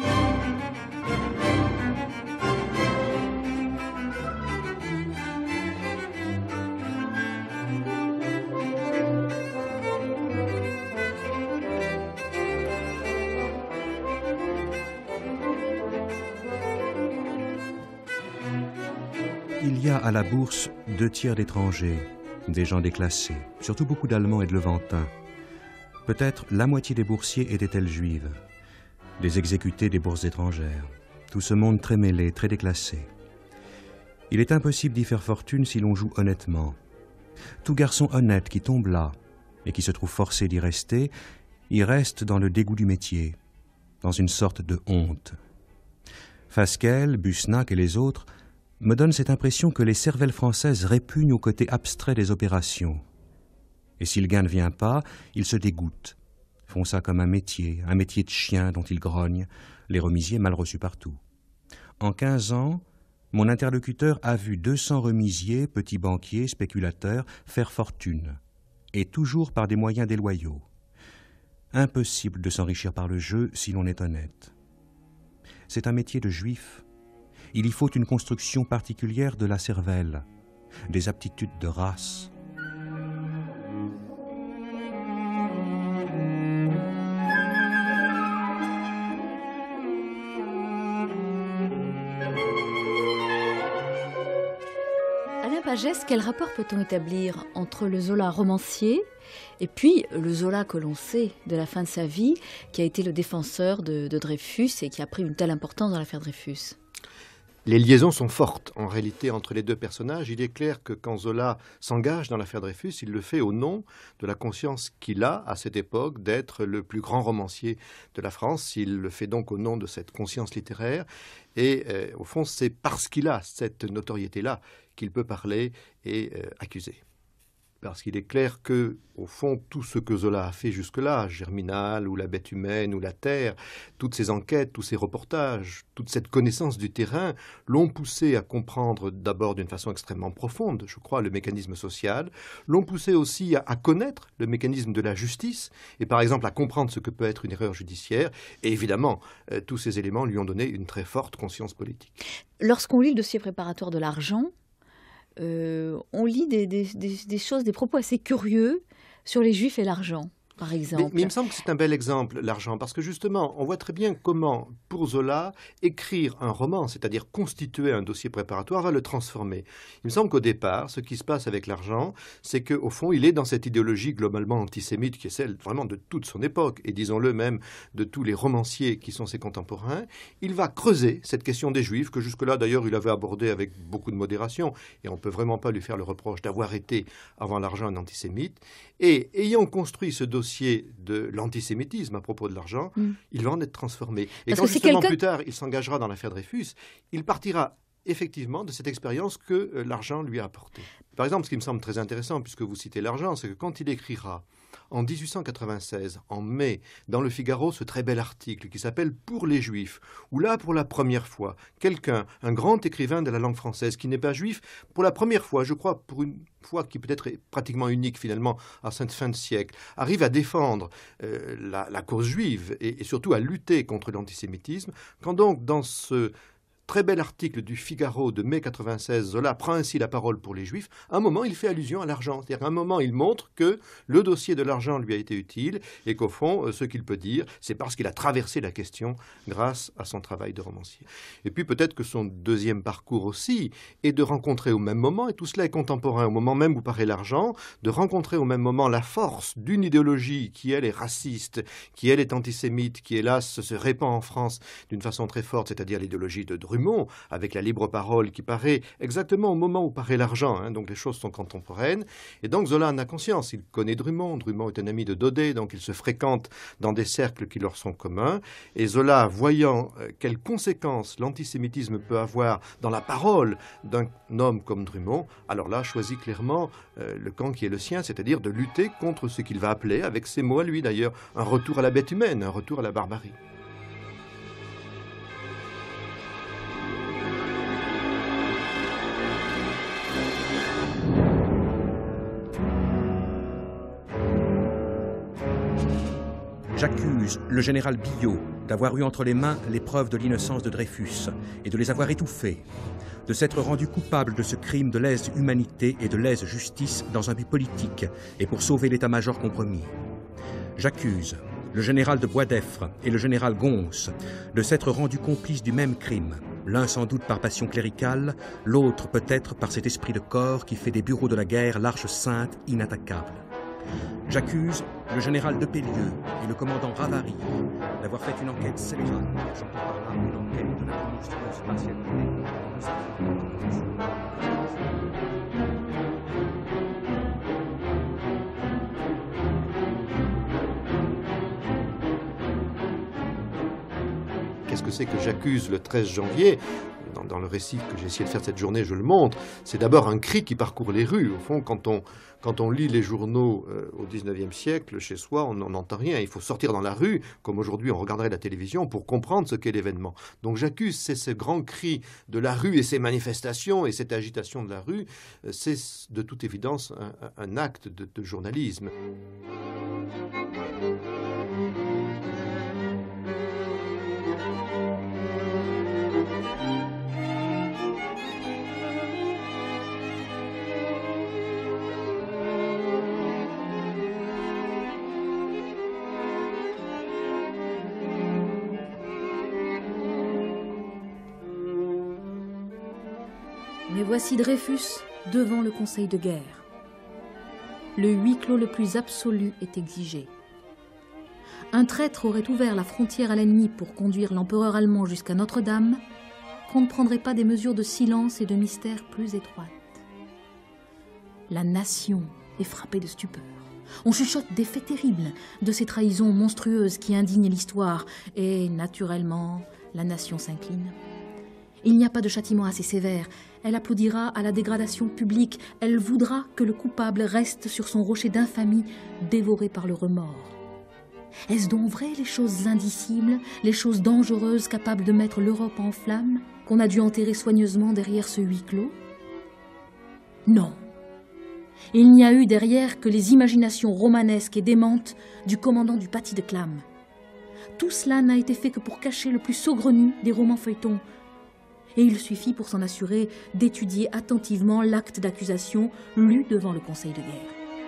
Il y a à la bourse deux tiers d'étrangers, des gens déclassés, surtout beaucoup d'Allemands et de Levantins. Peut-être la moitié des boursiers étaient-elles juives, des exécutés des bourses étrangères. Tout ce monde très mêlé, très déclassé. Il est impossible d'y faire fortune si l'on joue honnêtement. Tout garçon honnête qui tombe là et qui se trouve forcé d'y rester, y reste dans le dégoût du métier, dans une sorte de honte. Fasquelle, Busnac et les autres me donne cette impression que les cervelles françaises répugnent au côté abstrait des opérations. Et si le gain ne vient pas, ils se dégoûtent, font ça comme un métier, un métier de chien dont ils grognent, les remisiers mal reçus partout. En quinze ans, mon interlocuteur a vu deux cents remisiers, petits banquiers, spéculateurs, faire fortune, et toujours par des moyens déloyaux. Impossible de s'enrichir par le jeu si l'on est honnête. C'est un métier de juif. Il y faut une construction particulière de la cervelle, des aptitudes de race. Alain Pagès, quel rapport peut-on établir entre le Zola romancier et puis le Zola que l'on sait de la fin de sa vie, qui a été le défenseur de, de Dreyfus et qui a pris une telle importance dans l'affaire Dreyfus? Les liaisons sont fortes, en réalité, entre les deux personnages. Il est clair que quand Zola s'engage dans l'affaire Dreyfus, il le fait au nom de la conscience qu'il a, à cette époque, d'être le plus grand romancier de la France. Il le fait donc au nom de cette conscience littéraire. Et euh, au fond, c'est parce qu'il a cette notoriété-là qu'il peut parler et euh, accuser. Parce qu'il est clair que, au fond, tout ce que Zola a fait jusque-là, Germinal ou La bête humaine ou La Terre, toutes ces enquêtes, tous ces reportages, toute cette connaissance du terrain, l'ont poussé à comprendre d'abord d'une façon extrêmement profonde, je crois, le mécanisme social, l'ont poussé aussi à, à connaître le mécanisme de la justice, et par exemple à comprendre ce que peut être une erreur judiciaire, et évidemment, euh, tous ces éléments lui ont donné une très forte conscience politique. Lorsqu'on lit le dossier préparatoire de l'argent, Euh, on lit des, des, des, des choses, des propos assez curieux sur les Juifs et l'argent, par exemple. Mais, mais il me semble que c'est un bel exemple, l'argent, parce que justement, on voit très bien comment, pour Zola, écrire un roman, c'est-à-dire constituer un dossier préparatoire, va le transformer. Il me semble qu'au départ, ce qui se passe avec l'argent, c'est qu'au fond, il est dans cette idéologie globalement antisémite qui est celle vraiment de toute son époque, et disons-le même de tous les romanciers qui sont ses contemporains. Il va creuser cette question des Juifs, que jusque-là, d'ailleurs, il avait abordée avec beaucoup de modération, et on ne peut vraiment pas lui faire le reproche d'avoir été, avant l'argent, un antisémite. Et ayant construit ce dossier de l'antisémitisme à propos de l'argent, mm. il va en être transformé. Et Parce quand justement quelqu'un... plus tard, il s'engagera dans l'affaire Dreyfus, il partira effectivement de cette expérience que euh, l'argent lui a apportée. Par exemple, ce qui me semble très intéressant, puisque vous citez l'argent, c'est que quand il écrira en dix-huit cent quatre-vingt-seize, en mai, dans le Figaro, ce très bel article qui s'appelle « Pour les Juifs », où là, pour la première fois, quelqu'un, un grand écrivain de la langue française qui n'est pas juif, pour la première fois, je crois, pour une fois qui peut-être est pratiquement unique finalement à cette fin de siècle, arrive à défendre euh, la, la cause juive et, et surtout à lutter contre l'antisémitisme, quand donc dans ce très bel article du Figaro de mai quatre-vingt-seize, Zola prend ainsi la parole pour les Juifs. À un moment, il fait allusion à l'argent. C'est-à-dire qu'à un moment, il montre que le dossier de l'argent lui a été utile et qu'au fond, ce qu'il peut dire, c'est parce qu'il a traversé la question grâce à son travail de romancier. Et puis peut-être que son deuxième parcours aussi est de rencontrer au même moment, et tout cela est contemporain, au moment même où paraît l'argent, de rencontrer au même moment la force d'une idéologie qui, elle, est raciste, qui, elle, est antisémite, qui, hélas, se répand en France d'une façon très forte, c'est-à-dire l'idéologie de Drummond, avec la libre parole qui paraît exactement au moment où paraît l'argent, hein, donc les choses sont contemporaines. Et donc Zola en a conscience, il connaît Drummond, Drummond est un ami de Daudet, donc ils se fréquentent dans des cercles qui leur sont communs. Et Zola, voyant euh, quelles conséquences l'antisémitisme peut avoir dans la parole d'un homme comme Drummond, alors là choisit clairement euh, le camp qui est le sien, c'est-à-dire de lutter contre ce qu'il va appeler, avec ses mots à lui d'ailleurs, un retour à la bête humaine, un retour à la barbarie. J'accuse le général Billot d'avoir eu entre les mains les preuves de l'innocence de Dreyfus et de les avoir étouffées, de s'être rendu coupable de ce crime de lèse-humanité et de lèse-justice dans un but politique et pour sauver l'état-major compromis. J'accuse le général de Boisdeffre et le général Gons de s'être rendus complices du même crime, l'un sans doute par passion cléricale, l'autre peut-être par cet esprit de corps qui fait des bureaux de la guerre l'arche sainte inattaquable. J'accuse le général de Pellieu et le commandant Ravary d'avoir fait une enquête scélérate, j'entends par là une enquête de la monstrueuse partialité. Qu'est-ce que c'est que j'accuse le treize janvier ? Dans, dans le récit que j'ai essayé de faire cette journée, je le montre. C'est d'abord un cri qui parcourt les rues. Au fond, quand on, quand on lit les journaux euh, au dix-neuvième siècle, chez soi, on n'entend rien. Il faut sortir dans la rue, comme aujourd'hui on regarderait la télévision, pour comprendre ce qu'est l'événement. Donc j'accuse, c'est ce grand cri de la rue et ces manifestations et cette agitation de la rue. Euh, c'est de toute évidence un, un acte de, de journalisme. Mais voici Dreyfus devant le conseil de guerre. Le huis clos le plus absolu est exigé. Un traître aurait ouvert la frontière à l'ennemi pour conduire l'empereur allemand jusqu'à Notre-Dame, qu'on ne prendrait pas des mesures de silence et de mystère plus étroites. La nation est frappée de stupeur. On chuchote des faits terribles, de ces trahisons monstrueuses qui indignent l'histoire, et naturellement, la nation s'incline. Il n'y a pas de châtiment assez sévère. Elle applaudira à la dégradation publique. Elle voudra que le coupable reste sur son rocher d'infamie, dévoré par le remords. Est-ce donc vrai les choses indicibles, les choses dangereuses capables de mettre l'Europe en flammes, qu'on a dû enterrer soigneusement derrière ce huis clos? Non. Il n'y a eu derrière que les imaginations romanesques et démentes du commandant du paty de Clam. Tout cela n'a été fait que pour cacher le plus saugrenu des romans feuilletons. Et il suffit pour s'en assurer d'étudier attentivement l'acte d'accusation lu devant le Conseil de guerre.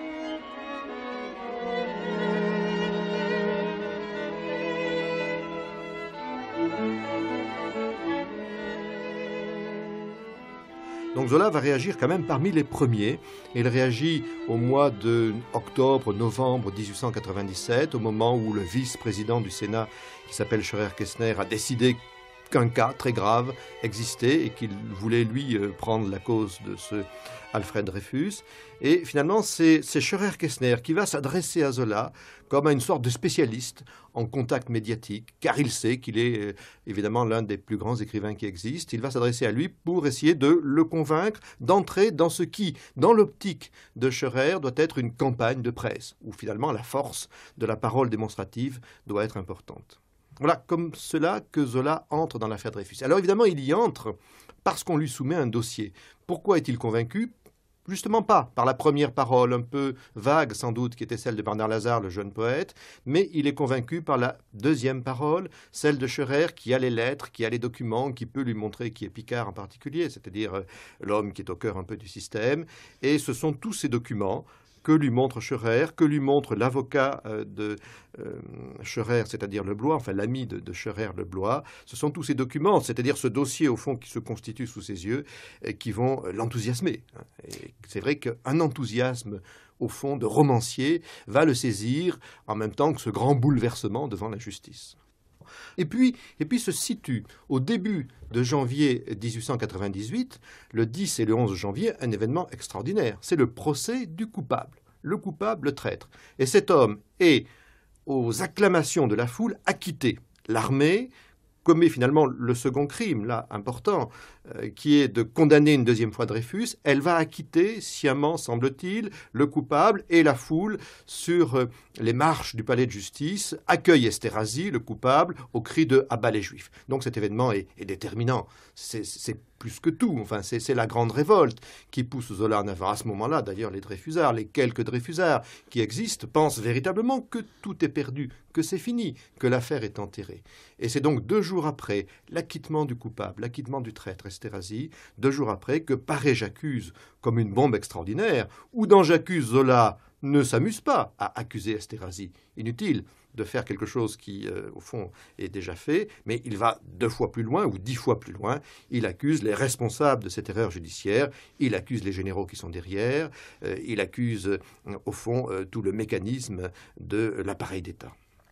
Donc Zola va réagir quand même parmi les premiers. Il réagit au mois de octobre-novembre mille huit cent quatre-vingt-dix-sept, au moment où le vice-président du Sénat, qui s'appelle Scheurer-Kestner, a décidé qu'un cas très grave existait et qu'il voulait, lui, prendre la cause de ce Alfred Dreyfus. Et finalement, c'est, c'est Scheurer-Kestner qui va s'adresser à Zola comme à une sorte de spécialiste en contact médiatique, car il sait qu'il est euh, évidemment l'un des plus grands écrivains qui existent. Il va s'adresser à lui pour essayer de le convaincre d'entrer dans ce qui, dans l'optique de Scheurer, doit être une campagne de presse, où finalement la force de la parole démonstrative doit être importante. Voilà comme cela que Zola entre dans l'affaire Dreyfus. Alors évidemment, il y entre parce qu'on lui soumet un dossier. Pourquoi est-il convaincu ? Justement pas par la première parole, un peu vague sans doute, qui était celle de Bernard Lazare, le jeune poète, mais il est convaincu par la deuxième parole, celle de Scheurer, qui a les lettres, qui a les documents, qui peut lui montrer qui est Picard en particulier, c'est-à-dire euh, l'homme qui est au cœur un peu du système. Et ce sont tous ces documents que lui montre Scheurer, que lui montre l'avocat euh, de euh, Scheurer, c'est-à-dire Leblois, enfin l'ami de, de Scheurer, Leblois. Ce sont tous ces documents, c'est-à-dire ce dossier au fond qui se constitue sous ses yeux, et qui vont euh, l'enthousiasmer. Et c'est vrai qu'un enthousiasme au fond de romancier va le saisir en même temps que ce grand bouleversement devant la justice. Et puis, et puis se situe au début de janvier mille huit cent quatre-vingt-dix-huit, le dix et le onze janvier, un événement extraordinaire. C'est le procès du coupable, le coupable, le traître. Et cet homme est, aux acclamations de la foule, acquitté. L'armée commet finalement le second crime, là, important, euh, qui est de condamner une deuxième fois Dreyfus. Elle va acquitter, sciemment, semble-t-il, le coupable, et la foule, sur euh, les marches du palais de justice, accueille Esterhazy, le coupable, au cri de « Abat les Juifs ». Donc cet événement est, est déterminant. C'est, c'est plus que tout. Enfin, c'est, c'est la grande révolte qui pousse Zola en avant. À ce moment-là, d'ailleurs, les Dreyfusards, les quelques Dreyfusards qui existent, pensent véritablement que tout est perdu, que c'est fini, que l'affaire est enterrée. Et c'est donc deux jours après l'acquittement du coupable, l'acquittement du traître Esterhazy, deux jours après que paraît J'accuse comme une bombe extraordinaire, où dans J'accuse, Zola ne s'amuse pas à accuser Esterhazy. Inutile de faire quelque chose qui, euh, au fond, est déjà fait, mais il va deux fois plus loin, ou dix fois plus loin. Il accuse les responsables de cette erreur judiciaire, il accuse les généraux qui sont derrière, euh, il accuse, euh, au fond, euh, tout le mécanisme de l'appareil d'État.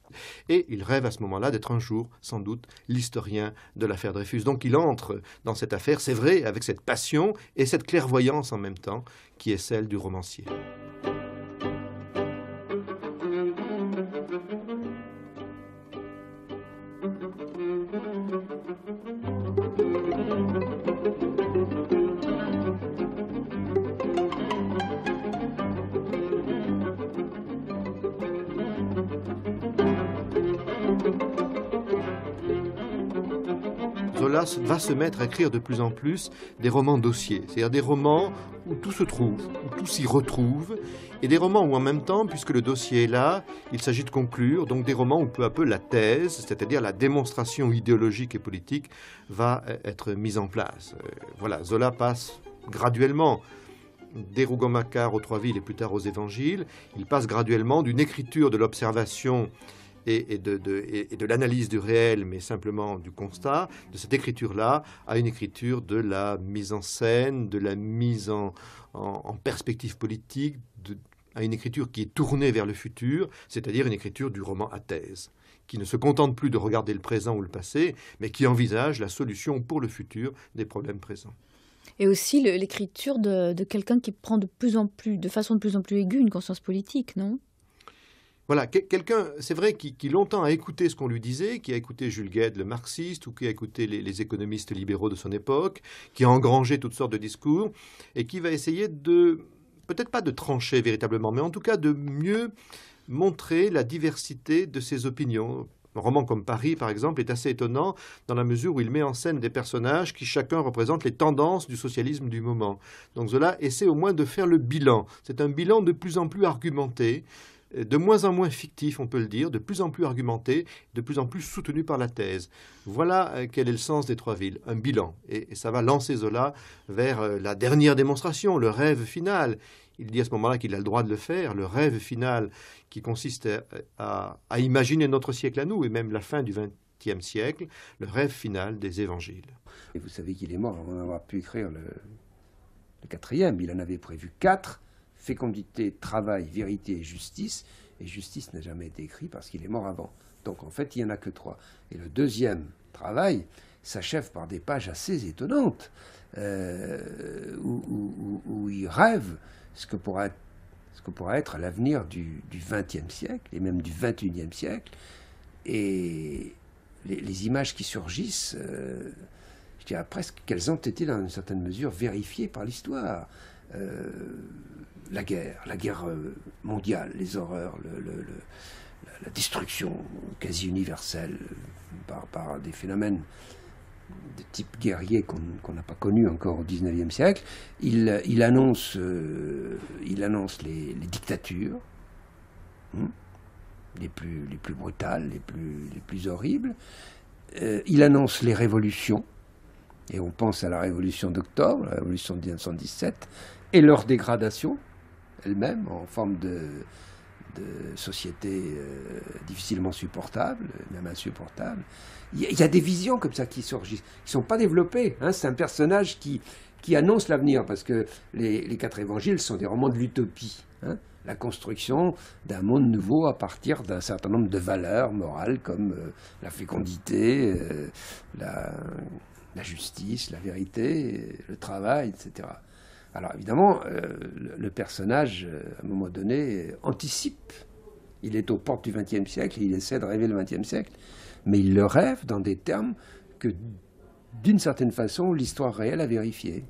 Et il rêve à ce moment-là d'être un jour, sans doute, l'historien de l'affaire Dreyfus. Donc il entre dans cette affaire, c'est vrai, avec cette passion et cette clairvoyance en même temps, qui est celle du romancier. Zola va se mettre à écrire de plus en plus des romans dossiers, c'est-à-dire des romans où tout se trouve, où tout s'y retrouve, et des romans où en même temps, puisque le dossier est là, il s'agit de conclure, donc des romans où peu à peu la thèse, c'est-à-dire la démonstration idéologique et politique, va être mise en place. Voilà, Zola passe graduellement des Rougon-Macquart aux Trois-Villes et plus tard aux Évangiles, il passe graduellement d'une écriture de l'observation et, et de, de, et de l'analyse du réel, mais simplement du constat, de cette écriture-là, à une écriture de la mise en scène, de la mise en, en, en perspective politique, de, à une écriture qui est tournée vers le futur, c'est-à-dire une écriture du roman à thèse, qui ne se contente plus de regarder le présent ou le passé, mais qui envisage la solution pour le futur des problèmes présents. Et aussi l'écriture de, de quelqu'un qui prend de plus en plus, de façon de plus en plus aiguë, une conscience politique, non ? Voilà, quelqu'un, c'est vrai, qui, qui longtemps a écouté ce qu'on lui disait, qui a écouté Jules Guesde, le marxiste, ou qui a écouté les, les économistes libéraux de son époque, qui a engrangé toutes sortes de discours, et qui va essayer de, peut-être pas de trancher véritablement, mais en tout cas de mieux montrer la diversité de ses opinions. Un roman comme Paris, par exemple, est assez étonnant dans la mesure où il met en scène des personnages qui chacun représente les tendances du socialisme du moment. Donc Zola essaie au moins de faire le bilan. C'est un bilan de plus en plus argumenté, de moins en moins fictif, on peut le dire, de plus en plus argumenté, de plus en plus soutenu par la thèse. Voilà quel est le sens des Trois Villes, un bilan. Et, et ça va lancer Zola vers la dernière démonstration, le rêve final. Il dit à ce moment-là qu'il a le droit de le faire, le rêve final qui consiste à, à, à imaginer notre siècle à nous, et même la fin du vingtième siècle, le rêve final des évangiles. Et vous savez qu'il est mort avant d'avoir pu écrire le, le quatrième. Il en avait prévu quatre. Fécondité, travail, vérité et justice. Et justice n'a jamais été écrit parce qu'il est mort avant. Donc en fait, il n'y en a que trois. Et le deuxième travail s'achève par des pages assez étonnantes, euh, où, où, où il rêve ce que pourra être, ce que pourra être l'avenir du vingtième siècle, et même du vingt et unième siècle. Et les, les images qui surgissent, euh, je dirais presque qu'elles ont été dans une certaine mesure vérifiées par l'histoire. Euh, la guerre, la guerre mondiale, les horreurs, le, le, le, la destruction quasi universelle par, par des phénomènes de type guerrier qu'on qu'on n'a pas connu encore au dix-neuvième siècle. Il, il annonce, euh, il annonce les, les dictatures, hein, les, plus, les plus brutales, les plus, les plus horribles. Euh, il annonce les révolutions, et on pense à la révolution d'octobre, la révolution de mille neuf cent dix-sept, et leur dégradation elle-même en forme de, de société euh, difficilement supportable, même insupportable. Il y, il y a des visions comme ça qui surgissent, qui ne sont pas développées. Hein. C'est un personnage qui, qui annonce l'avenir, parce que les, les quatre évangiles sont des romans de l'utopie. Hein. La construction d'un monde nouveau à partir d'un certain nombre de valeurs morales comme euh, la fécondité, euh, la, la justice, la vérité, le travail, et cetera. Alors évidemment, euh, le, le personnage, euh, à un moment donné, anticipe. Il est aux portes du vingtième siècle et il essaie de rêver le vingtième siècle. Mais il le rêve dans des termes que, d'une certaine façon, l'histoire réelle a vérifiés.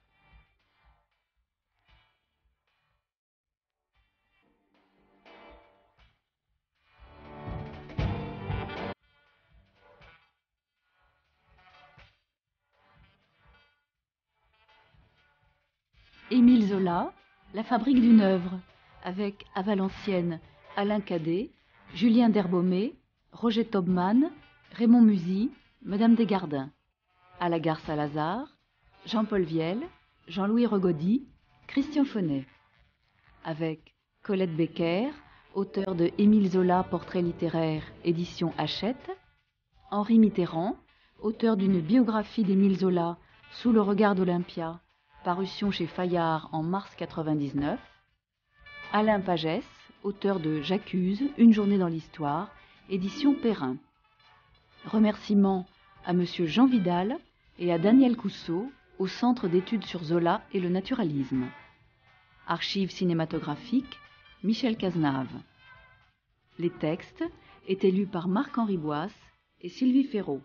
Émile Zola, La fabrique d'une œuvre, avec à Valenciennes Alain Cadet, Julien Derbaumet, Roger Taubman, Raymond Musy, Madame Desgardins. À la gare Saint-Lazare, Jean-Paul Vielle, Jean-Louis Regaudy, Christian Fonet. Avec Colette Becker, auteur de Émile Zola, portrait littéraire, édition Hachette. Henri Mitterrand, auteur d'une biographie d'Émile Zola, Sous le regard d'Olympia, parution chez Fayard en mars quatre-vingt-dix-neuf. Alain Pagès, auteur de J'accuse, une journée dans l'histoire, édition Perrin. Remerciements à Monsieur Jean Vidal et à Daniel Cousseau, au Centre d'études sur Zola et le naturalisme. Archives cinématographiques, Michel Cazenave. Les textes étaient lus par Marc-Henri Boisse et Sylvie Ferraud.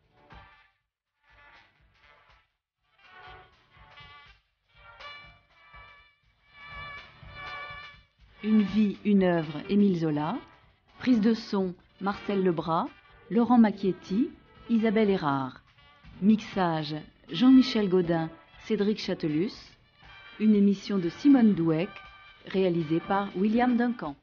Une vie, une œuvre, Émile Zola. Prise de son, Marcel Lebras, Laurent Macchietti, Isabelle Erard. Mixage, Jean-Michel Gaudin, Cédric Chatelus. Une émission de Simone Douek, réalisée par William Duncan.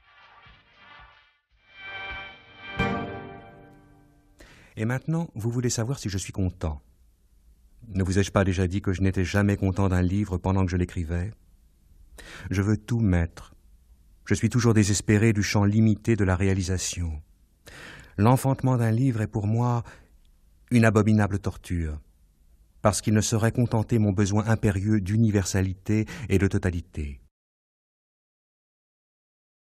Et maintenant, vous voulez savoir si je suis content. Ne vous ai-je pas déjà dit que je n'étais jamais content d'un livre pendant que je l'écrivais? Je veux tout mettre. Je suis toujours désespéré du champ limité de la réalisation. L'enfantement d'un livre est pour moi une abominable torture, parce qu'il ne saurait contenter mon besoin impérieux d'universalité et de totalité.